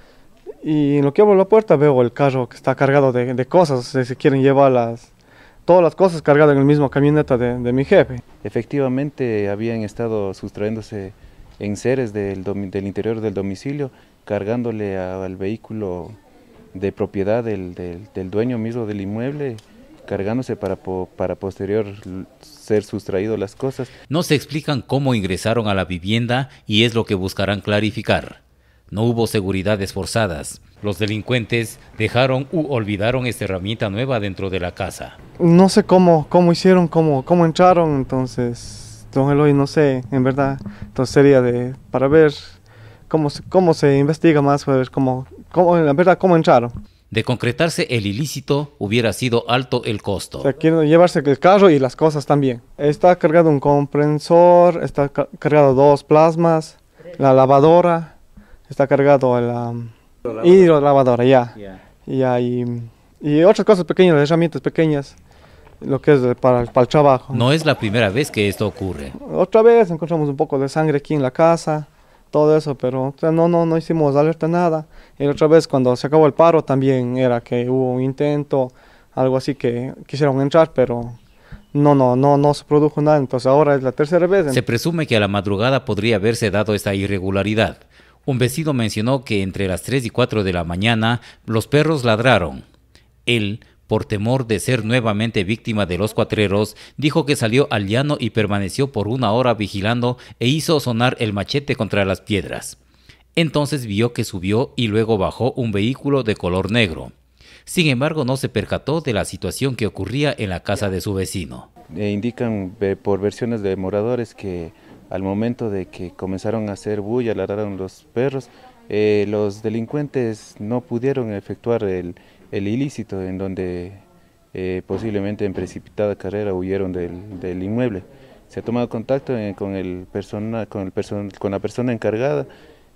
Y en lo que abro la puerta veo el carro que está cargado de, de cosas, se, se quieren llevar las, todas las cosas cargadas en el mismo camioneta de, de mi jefe. Efectivamente habían estado sustrayéndose enseres del, del interior del domicilio, cargándole a, al vehículo de propiedad del, del, del dueño mismo del inmueble, cargándose para, para posterior ser sustraído las cosas. No se explican cómo ingresaron a la vivienda y es lo que buscarán clarificar. No hubo seguridades forzadas. Los delincuentes dejaron u olvidaron esta herramienta nueva dentro de la casa. No sé cómo, cómo hicieron, cómo, cómo entraron, entonces, don Eloy, no sé, en verdad. Entonces sería de, para ver cómo, cómo se investiga más, para ver cómo, cómo, en verdad, cómo entraron. De concretarse el ilícito, hubiera sido alto el costo. O sea, quieren llevarse el carro y las cosas también. Está cargado un compresor, está cargado dos plasmas, la lavadora, está cargado la hidrolavadora, ya. Yeah. Yeah, y, y otras cosas pequeñas, herramientas pequeñas, lo que es para, para el trabajo. No es la primera vez que esto ocurre. Otra vez encontramos un poco de sangre aquí en la casa, todo eso, pero o sea, no, no, no hicimos alerta nada. Y otra vez cuando se acabó el paro también era que hubo un intento, algo así que quisieron entrar, pero no, no, no, no se produjo nada. Entonces ahora es la tercera vez. Se presume que a la madrugada podría haberse dado esta irregularidad. Un vecino mencionó que entre las tres y cuatro de la mañana los perros ladraron. Él, por temor de ser nuevamente víctima de los cuatreros, dijo que salió al llano y permaneció por una hora vigilando e hizo sonar el machete contra las piedras. Entonces vio que subió y luego bajó un vehículo de color negro. Sin embargo, no se percató de la situación que ocurría en la casa de su vecino. E indican eh, por versiones de moradores que al momento de que comenzaron a hacer bulla, ladraron los perros, eh, los delincuentes no pudieron efectuar el, el ilícito, en donde eh, posiblemente en precipitada carrera huyeron del, del inmueble. Se ha tomado contacto eh, con, el persona, con, el person, con la persona encargada,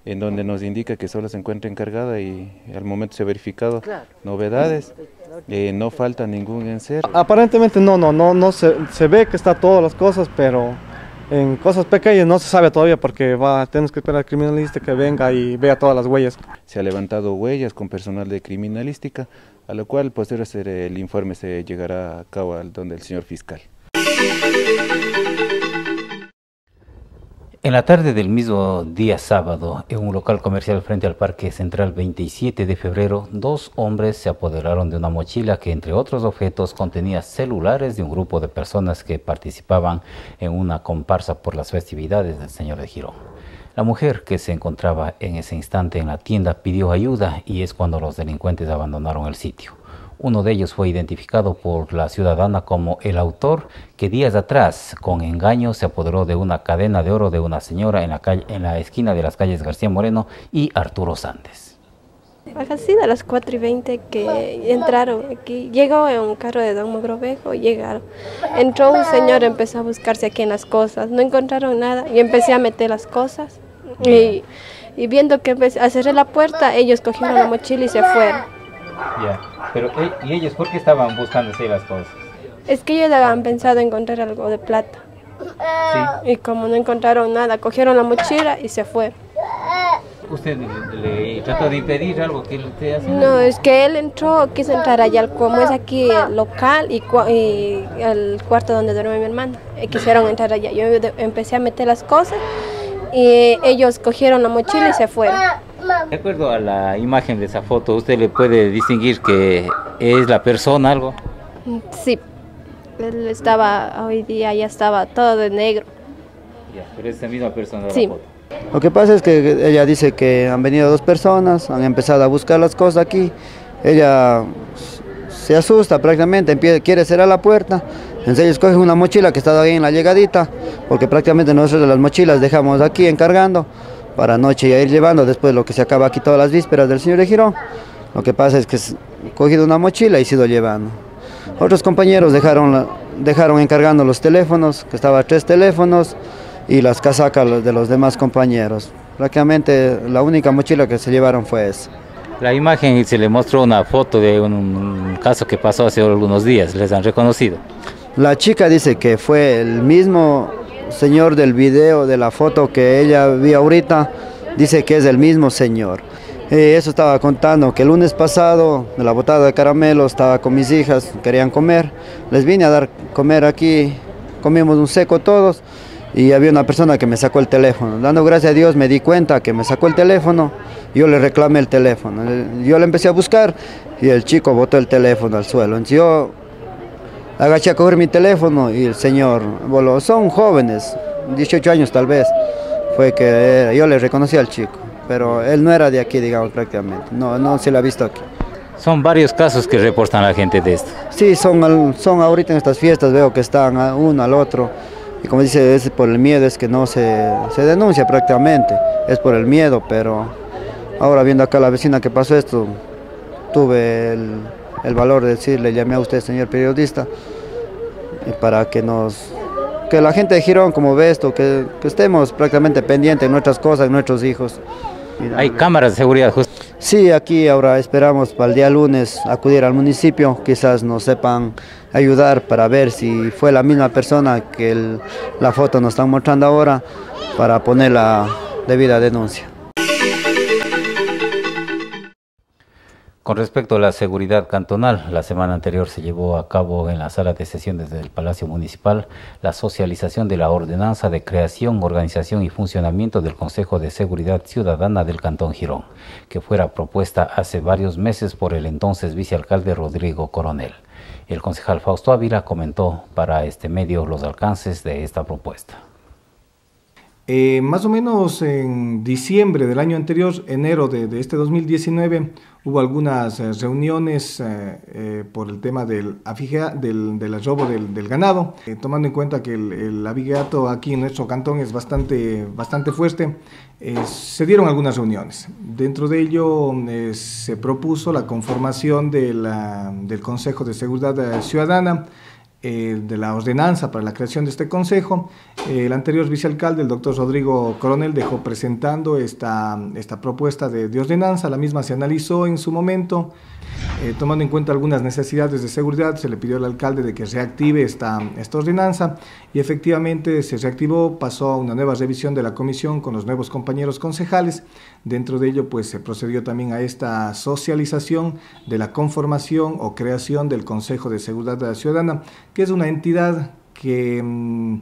en donde nos indica que solo se encuentra encargada y al momento se ha verificado novedades, eh, no falta ningún enser. Aparentemente no, no, no, no se, se ve que está todas las cosas, pero en cosas pequeñas no se sabe todavía porque va, tenemos que esperar al criminalista que venga y vea todas las huellas. Se ha levantado huellas con personal de criminalística, a lo cual posterior el informe se llegará a cabo al donde el señor fiscal. En la tarde del mismo día sábado, en un local comercial frente al Parque Central veintisiete de febrero, dos hombres se apoderaron de una mochila que, entre otros objetos, contenía celulares de un grupo de personas que participaban en una comparsa por las festividades del Señor de Girón. La mujer que se encontraba en ese instante en la tienda pidió ayuda y es cuando los delincuentes abandonaron el sitio. Uno de ellos fue identificado por la ciudadana como el autor que días atrás, con engaño, se apoderó de una cadena de oro de una señora en la, calle, en la esquina de las calles García Moreno y Arturo Sandes. Así de las cuatro y veinte que entraron aquí, llegó en un carro de Don Mogrovejo, llegaron. Entró un señor, empezó a buscarse aquí en las cosas, no encontraron nada y empecé a meter las cosas. Y, y viendo que empecé a cerrar la puerta, ellos cogieron la mochila y se fueron. Ya, pero ¿y ellos por qué estaban buscando así las cosas? Es que ellos habían pensado encontrar algo de plata. Sí. Y como no encontraron nada, cogieron la mochila y se fueron. ¿Usted le, le trató de impedir algo que le hace? No, es que él entró, quiso entrar allá, como es aquí el local y, y el cuarto donde duerme mi hermana. Y quisieron entrar allá. Yo empecé a meter las cosas y ellos cogieron la mochila y se fueron. De acuerdo a la imagen de esa foto, ¿usted le puede distinguir que es la persona algo? Sí, él estaba, hoy día ya estaba todo de negro. Ya, pero es la misma persona de sí. la foto. Lo que pasa es que ella dice que han venido dos personas, han empezado a buscar las cosas aquí. Ella se asusta prácticamente, empieza, quiere cerrar la puerta. Entonces ellos cogen una mochila que estaba ahí en la llegadita, porque prácticamente nosotros las mochilas dejamos aquí encargando para noche ya ir llevando después lo que se acaba aquí todas las vísperas del Señor de Girón. Lo que pasa es que he cogido una mochila y se ido llevando. Otros compañeros dejaron, dejaron encargando los teléfonos, que estaban tres teléfonos, y las casacas de los demás compañeros. Prácticamente la única mochila que se llevaron fue esa. La imagen se le mostró una foto de un, un caso que pasó hace algunos días, ¿les han reconocido? La chica dice que fue el mismo señor del video, de la foto que ella vio ahorita, dice que es el mismo señor. Eh, eso estaba contando, que el lunes pasado, de la botada de caramelo, estaba con mis hijas, querían comer, les vine a dar comer aquí, comimos un seco todos, y había una persona que me sacó el teléfono. Dando gracias a Dios me di cuenta que me sacó el teléfono, yo le reclamé el teléfono. Yo le empecé a buscar y el chico botó el teléfono al suelo. Entonces yo agaché a coger mi teléfono y el señor voló. Son jóvenes, dieciocho años tal vez, fue que era. Yo le reconocí al chico, pero él no era de aquí, digamos, prácticamente, no, no se lo ha visto aquí. Son varios casos que reportan la gente de esto. Sí, son, son ahorita en estas fiestas, veo que están uno al otro, y como dice, es por el miedo, es que no se, se denuncia prácticamente, es por el miedo, pero ahora viendo acá a la vecina que pasó esto, tuve el, el valor de decirle, llamé a usted, señor periodista, para que nos, que la gente de Girón, como ve esto, que, que estemos prácticamente pendientes de nuestras cosas, de nuestros hijos. ¿Hay cámaras de seguridad justo? Sí, aquí ahora esperamos para el día lunes acudir al municipio, quizás nos sepan ayudar para ver si fue la misma persona que el, la foto nos están mostrando ahora, para poner la debida denuncia. Con respecto a la seguridad cantonal, la semana anterior se llevó a cabo en la sala de sesiones del Palacio Municipal la socialización de la ordenanza de creación, organización y funcionamiento del Consejo de Seguridad Ciudadana del Cantón Girón, que fuera propuesta hace varios meses por el entonces vicealcalde Rodrigo Coronel. El concejal Fausto Ávila comentó para este medio los alcances de esta propuesta. Eh, más o menos en diciembre del año anterior, enero de, de este dos mil diecinueve, hubo algunas eh, reuniones eh, eh, por el tema del, afigea, del, del robo del, del ganado, eh, tomando en cuenta que el, el abigeato aquí en nuestro cantón es bastante, bastante fuerte. Eh, se dieron algunas reuniones. Dentro de ello eh, se propuso la conformación de la, del Consejo de Seguridad Ciudadana, eh, de la ordenanza para la creación de este consejo. Eh, el anterior vicealcalde, el doctor Rodrigo Coronel, dejó presentando esta, esta propuesta de, de ordenanza. La misma se analizó en su momento. Eh, tomando en cuenta algunas necesidades de seguridad, se le pidió al alcalde de que reactive esta, esta ordenanza y efectivamente se reactivó, pasó a una nueva revisión de la comisión con los nuevos compañeros concejales. Dentro de ello pues se procedió también a esta socialización de la conformación o creación del Consejo de Seguridad Ciudadana, que es una entidad que mmm,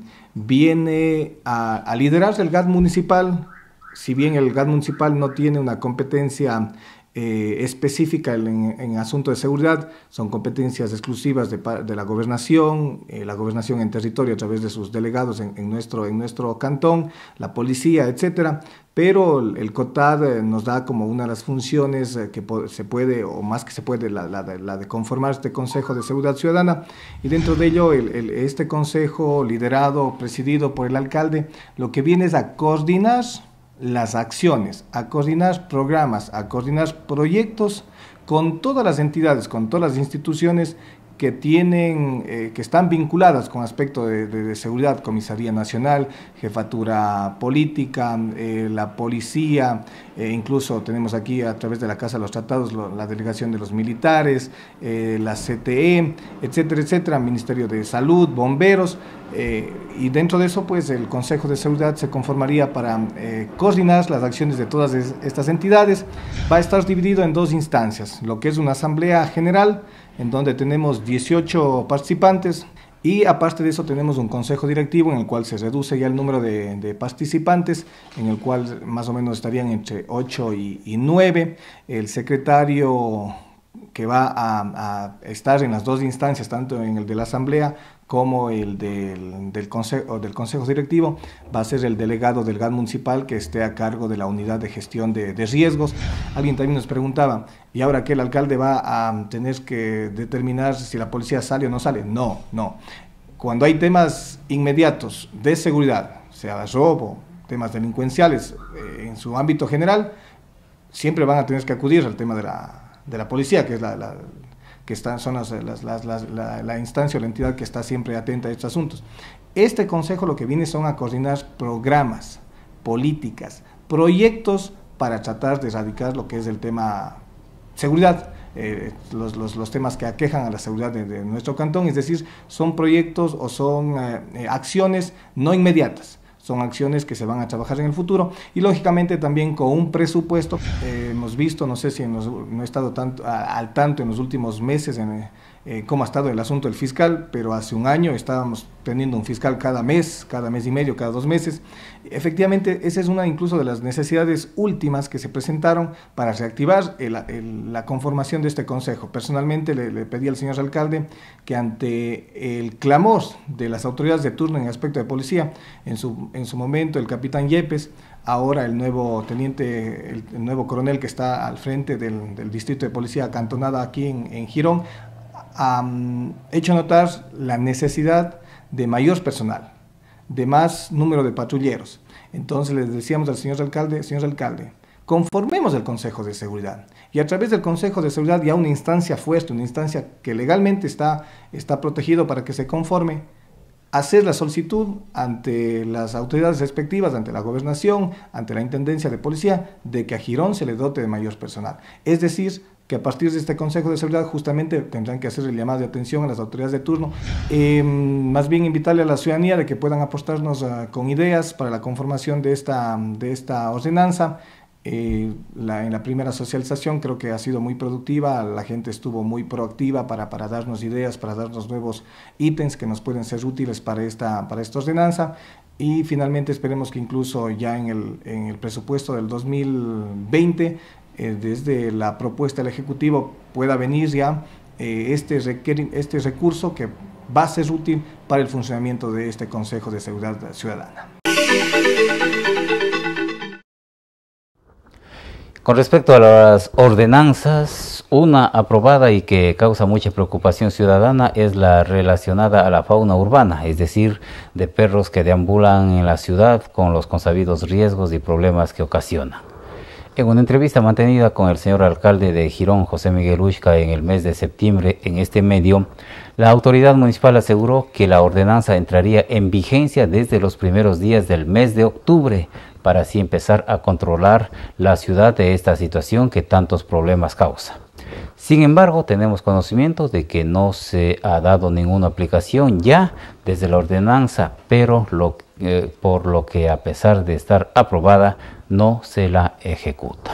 viene a, a liderar el G A T municipal. Si bien el G A T municipal no tiene una competencia Eh, específica en, en asuntos de seguridad, son competencias exclusivas de, de la gobernación, eh, la gobernación en territorio a través de sus delegados en, en, nuestro, en nuestro cantón, la policía, etcétera, pero el, el COTAD eh, nos da como una de las funciones eh, que po se puede, o más que se puede, la, la, la de conformar este Consejo de Seguridad Ciudadana, y dentro de ello el, el, este consejo liderado, presidido por el alcalde, lo que viene es a coordinar las acciones, a coordinar programas, a coordinar proyectos con todas las entidades, con todas las instituciones que tienen, eh, que están vinculadas con aspecto de, de, de seguridad, Comisaría Nacional, Jefatura Política, eh, la Policía, eh, incluso tenemos aquí a través de la Casa de los Tratados lo, la delegación de los militares, eh, la C T E, etcétera, etcétera, Ministerio de Salud, Bomberos, eh, y dentro de eso pues el Consejo de Seguridad se conformaría para eh, coordinar las acciones de todas estas entidades. Va a estar dividido en dos instancias, lo que es una asamblea general, en donde tenemos dieciocho participantes, y aparte de eso tenemos un consejo directivo en el cual se reduce ya el número de, de participantes, en el cual más o menos estarían entre ocho y, y nueve. El secretario que va a, a estar en las dos instancias, tanto en el de la asamblea como el del, del, consejo, del consejo directivo, va a ser el delegado del G A T municipal que esté a cargo de la unidad de gestión de, de riesgos. Alguien también nos preguntaba, ¿y ahora qué, el alcalde va a tener que determinar si la policía sale o no sale? No, no. Cuando hay temas inmediatos de seguridad, sea robo, temas delincuenciales, eh, en su ámbito general, siempre van a tener que acudir al tema de la, de la policía, que es la... la que están, son las, las, las, las, la, la instancia o la entidad que está siempre atenta a estos asuntos. Este consejo lo que viene son a coordinar programas, políticas, proyectos para tratar de erradicar lo que es el tema seguridad, eh, los, los, los temas que aquejan a la seguridad de, de nuestro cantón, es decir, son proyectos o son eh, acciones no inmediatas. Son acciones que se van a trabajar en el futuro y lógicamente también con un presupuesto. Eh, hemos visto, no sé si en los, no he estado tanto, a, al tanto en los últimos meses en eh, cómo ha estado el asunto del fiscal, pero hace un año estábamos teniendo un fiscal cada mes, cada mes y medio, cada dos meses. Efectivamente, esa es una incluso de las necesidades últimas que se presentaron para reactivar el, el, la conformación de este consejo. Personalmente le, le pedí al señor alcalde que ante el clamor de las autoridades de turno en aspecto de policía, en su, en su momento el capitán Yepes, ahora el nuevo teniente, el, el nuevo coronel que está al frente del, del distrito de policía acantonada aquí en, en Girón, ha um, hecho notar la necesidad de mayor personal, de más número de patrulleros. Entonces les decíamos al señor alcalde, señor alcalde, conformemos el Consejo de Seguridad y a través del Consejo de Seguridad ya una instancia fuerte, una instancia que legalmente está, está protegido para que se conforme, hacer la solicitud ante las autoridades respectivas, ante la gobernación, ante la intendencia de policía, de que a Girón se le dote de mayor personal. Es decir, que a partir de este Consejo de Seguridad justamente tendrán que hacer el llamado de atención a las autoridades de turno, eh, más bien invitarle a la ciudadanía de que puedan apostarnos uh, con ideas para la conformación de esta, de esta ordenanza. Eh, la, en la primera socialización creo que ha sido muy productiva, la gente estuvo muy proactiva para, para darnos ideas, para darnos nuevos ítems que nos pueden ser útiles para esta, para esta ordenanza. Y finalmente esperemos que incluso ya en el, en el presupuesto del dos mil veinte, eh, desde la propuesta del Ejecutivo pueda venir ya eh, este, este recurso que va a ser útil para el funcionamiento de este Consejo de Seguridad Ciudadana. Con respecto a las ordenanzas, una aprobada y que causa mucha preocupación ciudadana es la relacionada a la fauna urbana, es decir, de perros que deambulan en la ciudad con los consabidos riesgos y problemas que ocasionan. En una entrevista mantenida con el señor alcalde de Girón, José Miguel Uxca, en el mes de septiembre en este medio, la autoridad municipal aseguró que la ordenanza entraría en vigencia desde los primeros días del mes de octubre, para así empezar a controlar la ciudad de esta situación que tantos problemas causa. Sin embargo, tenemos conocimiento de que no se ha dado ninguna aplicación ya desde la ordenanza, pero lo, eh, por lo que a pesar de estar aprobada, no se la ejecuta.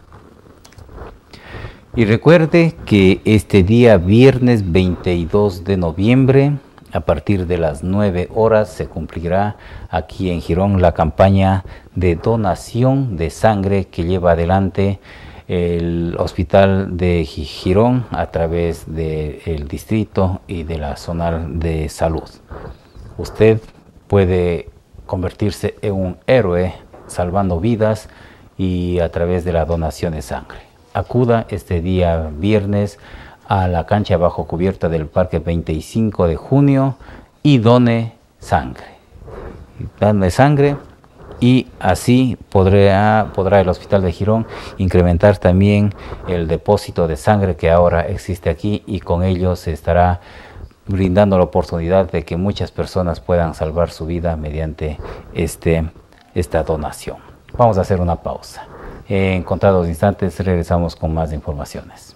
Y recuerde que este día viernes veintidós de noviembre, a partir de las nueve horas, se cumplirá aquí en Girón la campaña de donación de sangre que lleva adelante el Hospital de Girón a través del distrito y de la zonal de salud. Usted puede convertirse en un héroe salvando vidas y a través de la donación de sangre. Acuda este día viernes a la cancha bajo cubierta del Parque veinticinco de junio y done sangre. Done sangre y así podrá, podrá el Hospital de Girón incrementar también el depósito de sangre que ahora existe aquí, y con ello se estará brindando la oportunidad de que muchas personas puedan salvar su vida mediante este, esta donación. Vamos a hacer una pausa. En contados instantes regresamos con más informaciones.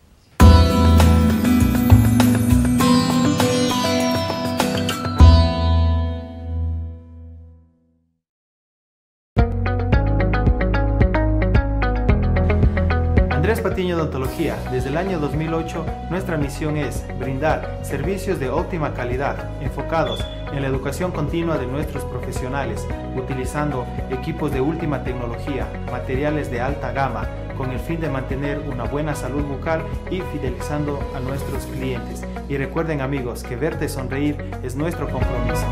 Andrés Patiño Odontología. Desde el año dos mil ocho, nuestra misión es brindar servicios de óptima calidad, enfocados en la educación continua de nuestros profesionales, utilizando equipos de última tecnología, materiales de alta gama, con el fin de mantener una buena salud bucal y fidelizando a nuestros clientes. Y recuerden, amigos, que verte sonreír es nuestro compromiso.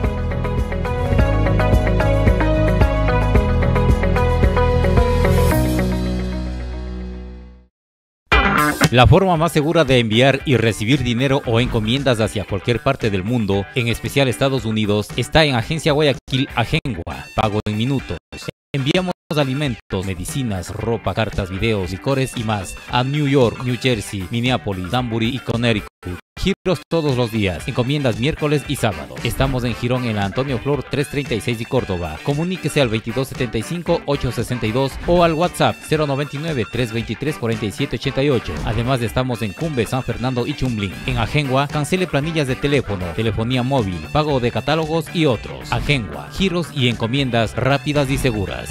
La forma más segura de enviar y recibir dinero o encomiendas hacia cualquier parte del mundo, en especial Estados Unidos, está en Agencia Guayaquil Agengua, pago en minutos. Enviamos alimentos, medicinas, ropa, cartas, videos, licores y más a New York, New Jersey, Minneapolis, Danbury y Connecticut. Giros todos los días, encomiendas miércoles y sábado. Estamos en Girón, en la Antonio Flor trescientos treinta y seis y Córdoba. Comuníquese al veintidós setenta y cinco, ochocientos sesenta y dos o al WhatsApp cero noventa y nueve, trescientos veintitrés, cuarenta y siete ochenta y ocho. Además estamos en Cumbe, San Fernando y Chumblín. En Agengua, cancele planillas de teléfono, telefonía móvil, pago de catálogos y otros. Agengua, giros y encomiendas rápidas y seguras.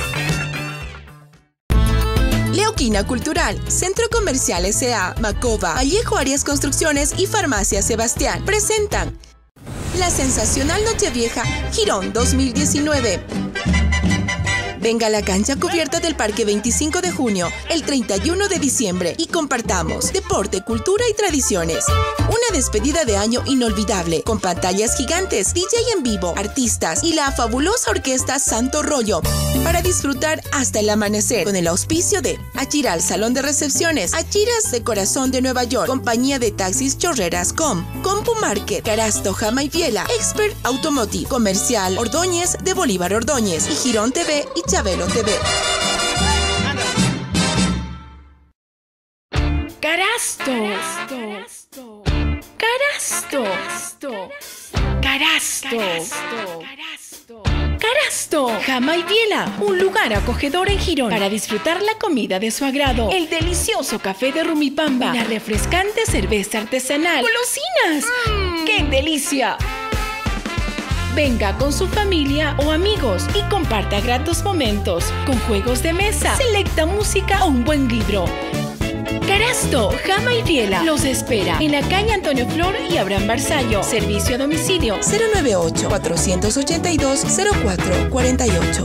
Leoquina Cultural, Centro Comercial S A, Macova, Vallejo Arias Construcciones y Farmacia Sebastián presentan la sensacional Nochevieja Girón dos mil diecinueve. Venga a la cancha cubierta del Parque veinticinco de junio, el treinta y uno de diciembre y compartamos deporte, cultura y tradiciones. Una despedida de año inolvidable, con pantallas gigantes, D J en vivo, artistas y la fabulosa orquesta Santo Rollo, para disfrutar hasta el amanecer, con el auspicio de Achiral Salón de Recepciones, Achiras de Corazón de Nueva York, Compañía de Taxis Chorreras Com, Compu Market, Carasto Jama y Viela, Expert Automotive, Comercial Ordóñez de Bolívar Ordóñez y Girón T V y Chabelo T V. Carasto. Carasto. Carasto. Carasto. Jama y Viela, un lugar acogedor en Girón para disfrutar la comida de su agrado. El delicioso café de Rumipamba, la refrescante cerveza artesanal. ¡Golosinas! Mm. ¡Qué delicia! Venga con su familia o amigos y comparta gratos momentos con juegos de mesa, selecta música o un buen libro. Carasto, Jama y Viela los espera en la calle Antonio Flor y Abraham Barzallo. Servicio a domicilio cero noventa y ocho, cuatrocientos ochenta y dos, cero cuatro cuarenta y ocho.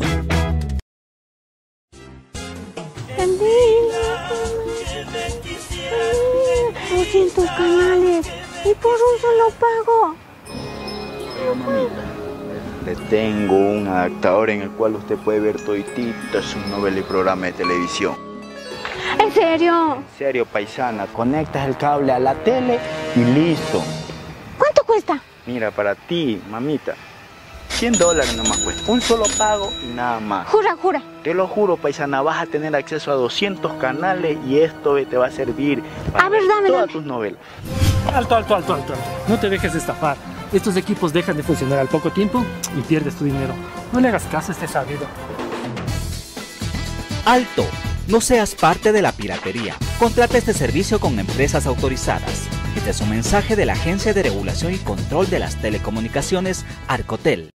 doscientos canales y por un solo pago. Pero mamita, le tengo un adaptador en el cual usted puede ver todititas sus novelas y programas de televisión. ¿En serio? En serio, paisana. Conectas el cable a la tele y listo. ¿Cuánto cuesta? Mira, para ti, mamita, cien dólares nomás cuesta. Un solo pago y nada más. Jura, jura. Te lo juro, paisana, vas a tener acceso a doscientos canales y esto te va a servir para a ver, ver dame, todas dame. tus novelas. Alto, alto, alto, alto, alto. No te dejes estafar. Estos equipos dejan de funcionar al poco tiempo y pierdes tu dinero. No le hagas caso a este sabido. Alto. No seas parte de la piratería. Contrata este servicio con empresas autorizadas. Este es un mensaje de la Agencia de Regulación y Control de las Telecomunicaciones, Arcotel.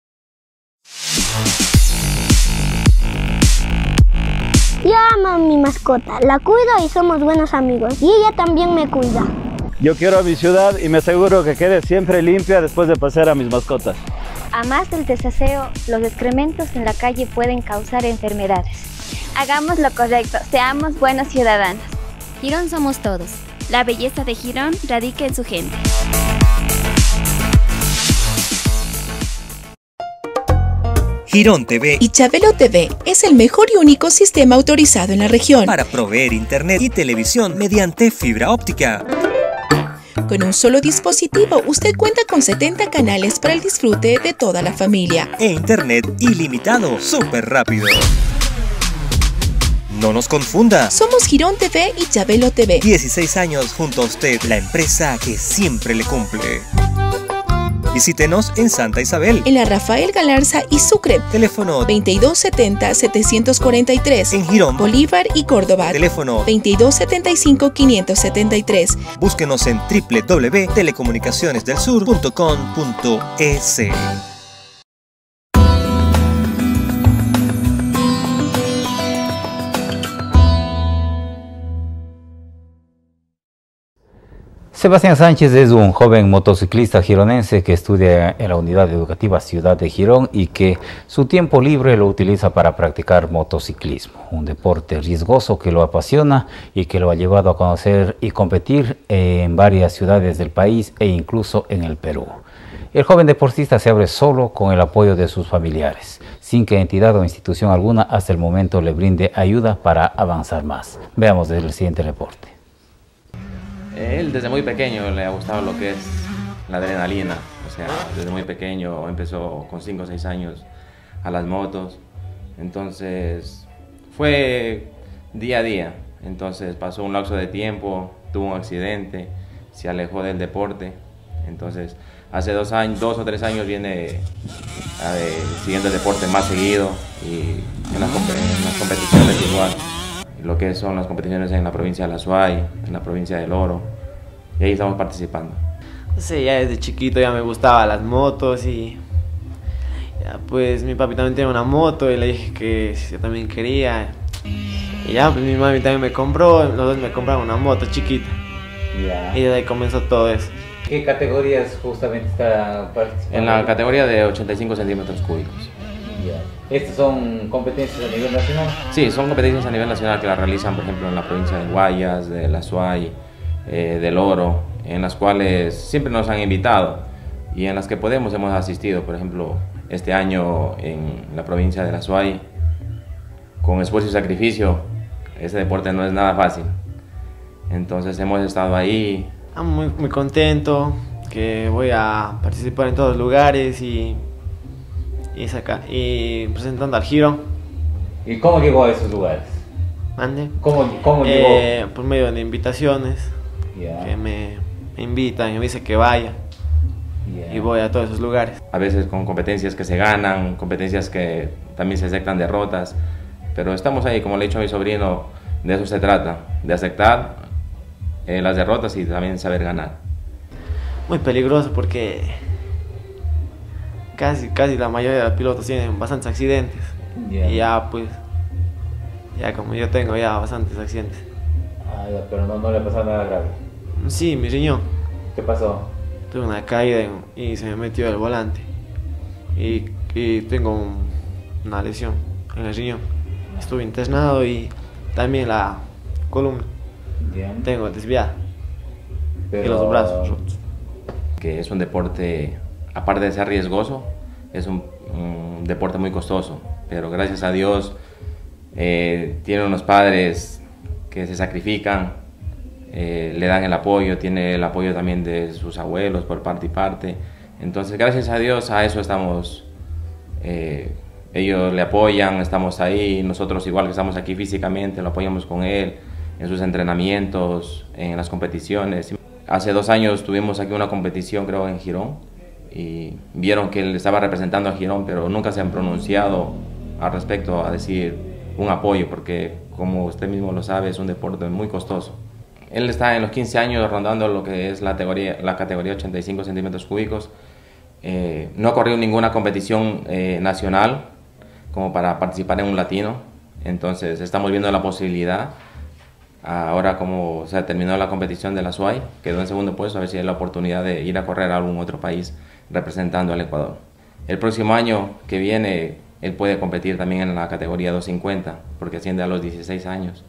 Yo amo a mi mascota, la cuido y somos buenos amigos. Y ella también me cuida. Yo quiero a mi ciudad y me aseguro que quede siempre limpia después de pasear a mis mascotas. A más del desaseo, los excrementos en la calle pueden causar enfermedades. Hagamos lo correcto, seamos buenos ciudadanos. Girón somos todos. La belleza de Girón radica en su gente. Girón T V y Chabelo T V es el mejor y único sistema autorizado en la región para proveer internet y televisión mediante fibra óptica. Con un solo dispositivo, usted cuenta con setenta canales para el disfrute de toda la familia. E internet ilimitado, súper rápido. No nos confunda. Somos Girón T V y Chabelo T V. dieciséis años junto a usted, la empresa que siempre le cumple. Visítenos en Santa Isabel, en la Rafael Galarza y Sucre. Teléfono veintidós setenta, setecientos cuarenta y tres. En Girón, Bolívar y Córdoba. Teléfono veintidós setenta y cinco, quinientos setenta y tres. Búsquenos en w w w punto telecomunicaciones del sur punto com punto es. Sebastián Sánchez es un joven motociclista gironense que estudia en la Unidad Educativa Ciudad de Girón y que su tiempo libre lo utiliza para practicar motociclismo, un deporte riesgoso que lo apasiona y que lo ha llevado a conocer y competir en varias ciudades del país e incluso en el Perú. El joven deportista se abre solo con el apoyo de sus familiares, sin que entidad o institución alguna hasta el momento le brinde ayuda para avanzar más. Veamos el siguiente reporte. Él desde muy pequeño le ha gustado lo que es la adrenalina, o sea, desde muy pequeño empezó con cinco o seis años a las motos, entonces fue día a día, entonces pasó un lapso de tiempo, tuvo un accidente, se alejó del deporte, entonces hace dos, años, dos o tres años viene a ver, siguiendo el deporte más seguido y en las, en las competiciones igual. Lo que son las competiciones en la provincia de La Suay, en la provincia del Oro, y ahí estamos participando. Sí, ya desde chiquito ya me gustaban las motos y ya pues mi papi también tiene una moto y le dije que yo también quería y ya pues mi mami también me compró, los dos me compraron una moto chiquita yeah. Y desde ahí comenzó todo eso. ¿Qué categorías justamente está participando? En la categoría de ochenta y cinco centímetros cúbicos. Yeah. ¿Estas son competencias a nivel nacional? Sí, son competencias a nivel nacional que las realizan, por ejemplo, en la provincia de Guayas, de La Suay, eh, del Oro, en las cuales siempre nos han invitado y en las que podemos hemos asistido. Por ejemplo, este año en la provincia de La Suay, con esfuerzo y sacrificio, ese deporte no es nada fácil. Entonces hemos estado ahí. Muy, muy contento que voy a participar en todos los lugares y Y, saca, y presentando al Giro. ¿Y cómo llegó a esos lugares? ¿Mande? ¿Cómo, cómo llegó? Eh, por medio de invitaciones, yeah. Que me, me invitan y me dicen que vaya, yeah. Y voy a todos esos lugares. A veces con competencias que se ganan, competencias que también se aceptan derrotas, pero estamos ahí, como le he dicho a mi sobrino, de eso se trata, de aceptar eh, las derrotas y también saber ganar. Muy peligroso porque Casi, casi la mayoría de los pilotos tienen bastantes accidentes. Yeah. Y ya pues, ya como yo tengo ya bastantes accidentes. Ah, ya, pero no, no le pasó nada grave. Sí, mi riñón. ¿Qué pasó? Tuve una caída y se me metió el volante. Y, y tengo un, una lesión en el riñón. Estuve internado y también la columna. Yeah. Tengo desviada. Pero... Y los brazos rotos. Que es un deporte... Aparte de ser riesgoso, es un, un deporte muy costoso, pero gracias a Dios eh, tiene unos padres que se sacrifican, eh, le dan el apoyo, tiene el apoyo también de sus abuelos por parte y parte, entonces gracias a Dios a eso estamos Eh, ellos le apoyan, estamos ahí, nosotros igual que estamos aquí físicamente, lo apoyamos con él en sus entrenamientos, en las competiciones. Hace dos años tuvimos aquí una competición, creo, en Girón, y vieron que él estaba representando a Girón, pero nunca se han pronunciado al respecto a decir un apoyo, porque como usted mismo lo sabe, es un deporte muy costoso. Él está en los quince años rondando lo que es la categoría, la categoría ochenta y cinco centímetros cúbicos. Eh, no ha corrido ninguna competición eh, nacional como para participar en un latino, entonces estamos viendo la posibilidad. Ahora como se terminó la competición de la S U A Y, quedó en segundo puesto, a ver si hay la oportunidad de ir a correr a algún otro país representando al Ecuador. El próximo año que viene él puede competir también en la categoría doscientos cincuenta, porque asciende a los dieciséis años.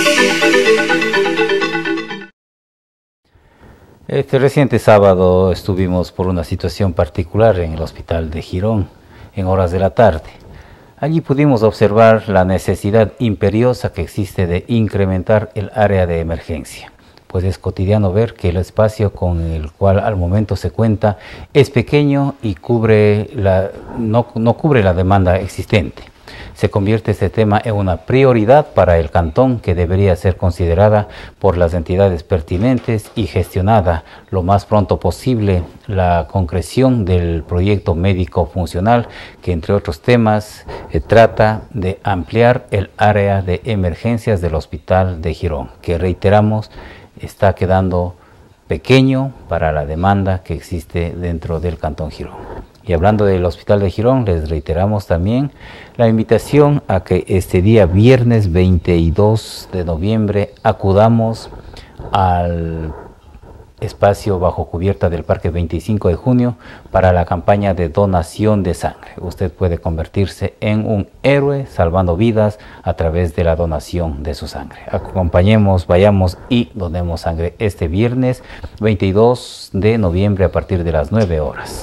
Este reciente sábado estuvimos por una situación particular en el hospital de Girón, en horas de la tarde. Allí pudimos observar la necesidad imperiosa que existe de incrementar el área de emergencia, pues es cotidiano ver que el espacio con el cual al momento se cuenta es pequeño y cubre la, no, no cubre la demanda existente. Se convierte este tema en una prioridad para el cantón que debería ser considerada por las entidades pertinentes y gestionada lo más pronto posible la concreción del proyecto médico funcional que, entre otros temas, eh, trata de ampliar el área de emergencias del hospital de Girón, que reiteramos está quedando pequeño para la demanda que existe dentro del cantón Girón. Y hablando del hospital de Girón, les reiteramos también la invitación a que este día viernes veintidós de noviembre acudamos al espacio bajo cubierta del Parque veinticinco de junio para la campaña de donación de sangre. Usted puede convertirse en un héroe salvando vidas a través de la donación de su sangre. Acompañemos, vayamos y donemos sangre este viernes veintidós de noviembre a partir de las nueve horas.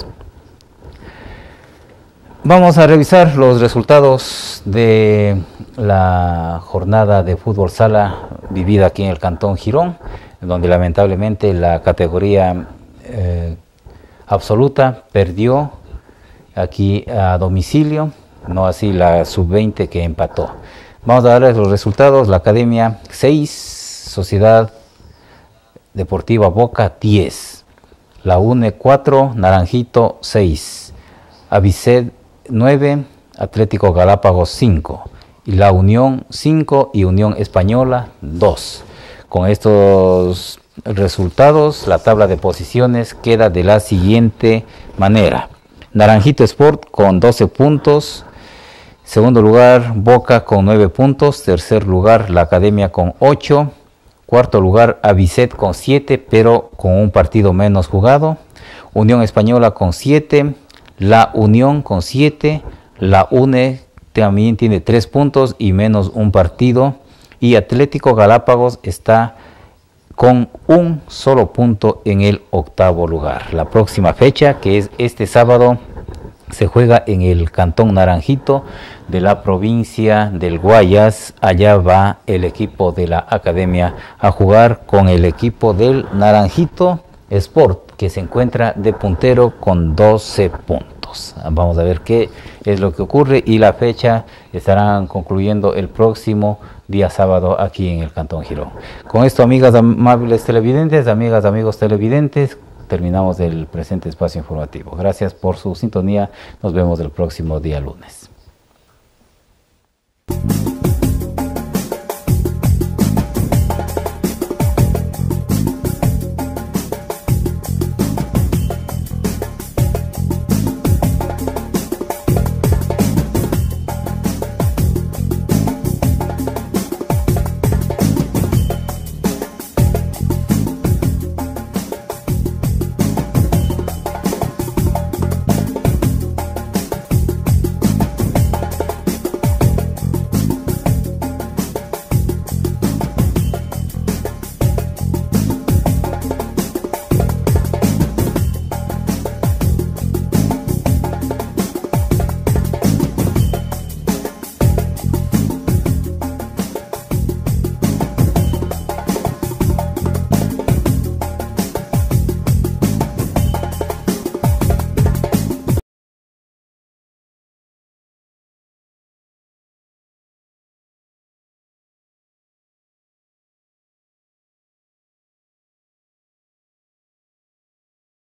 Vamos a revisar los resultados de la jornada de fútbol sala vivida aquí en el cantón Girón, donde lamentablemente la categoría eh, absoluta perdió aquí a domicilio, no así la sub veinte que empató. Vamos a darles los resultados. La Academia seis, Sociedad Deportiva Boca diez, la UNE cuatro, Naranjito seis, Aviced nueve, Atlético Galápagos cinco, y la Unión cinco y Unión Española dos. Con estos resultados, la tabla de posiciones queda de la siguiente manera. Naranjito Sport con doce puntos, segundo lugar Boca con nueve puntos, tercer lugar la Academia con ocho, cuarto lugar Aviced con siete, pero con un partido menos jugado, Unión Española con siete, la Unión con siete, la UNE también tiene tres puntos y menos un partido, y Atlético Galápagos está con un solo punto en el octavo lugar. La próxima fecha, que es este sábado, se juega en el Cantón Naranjito de la provincia del Guayas. Allá va el equipo de la Academia a jugar con el equipo del Naranjito Sport, que se encuentra de puntero con doce puntos. Vamos a ver qué es lo que ocurre, y la fecha estarán concluyendo el próximo día sábado aquí en el Cantón Girón. Con esto, amigas amables televidentes, amigas amigos televidentes, terminamos el presente espacio informativo. Gracias por su sintonía. Nos vemos el próximo día lunes.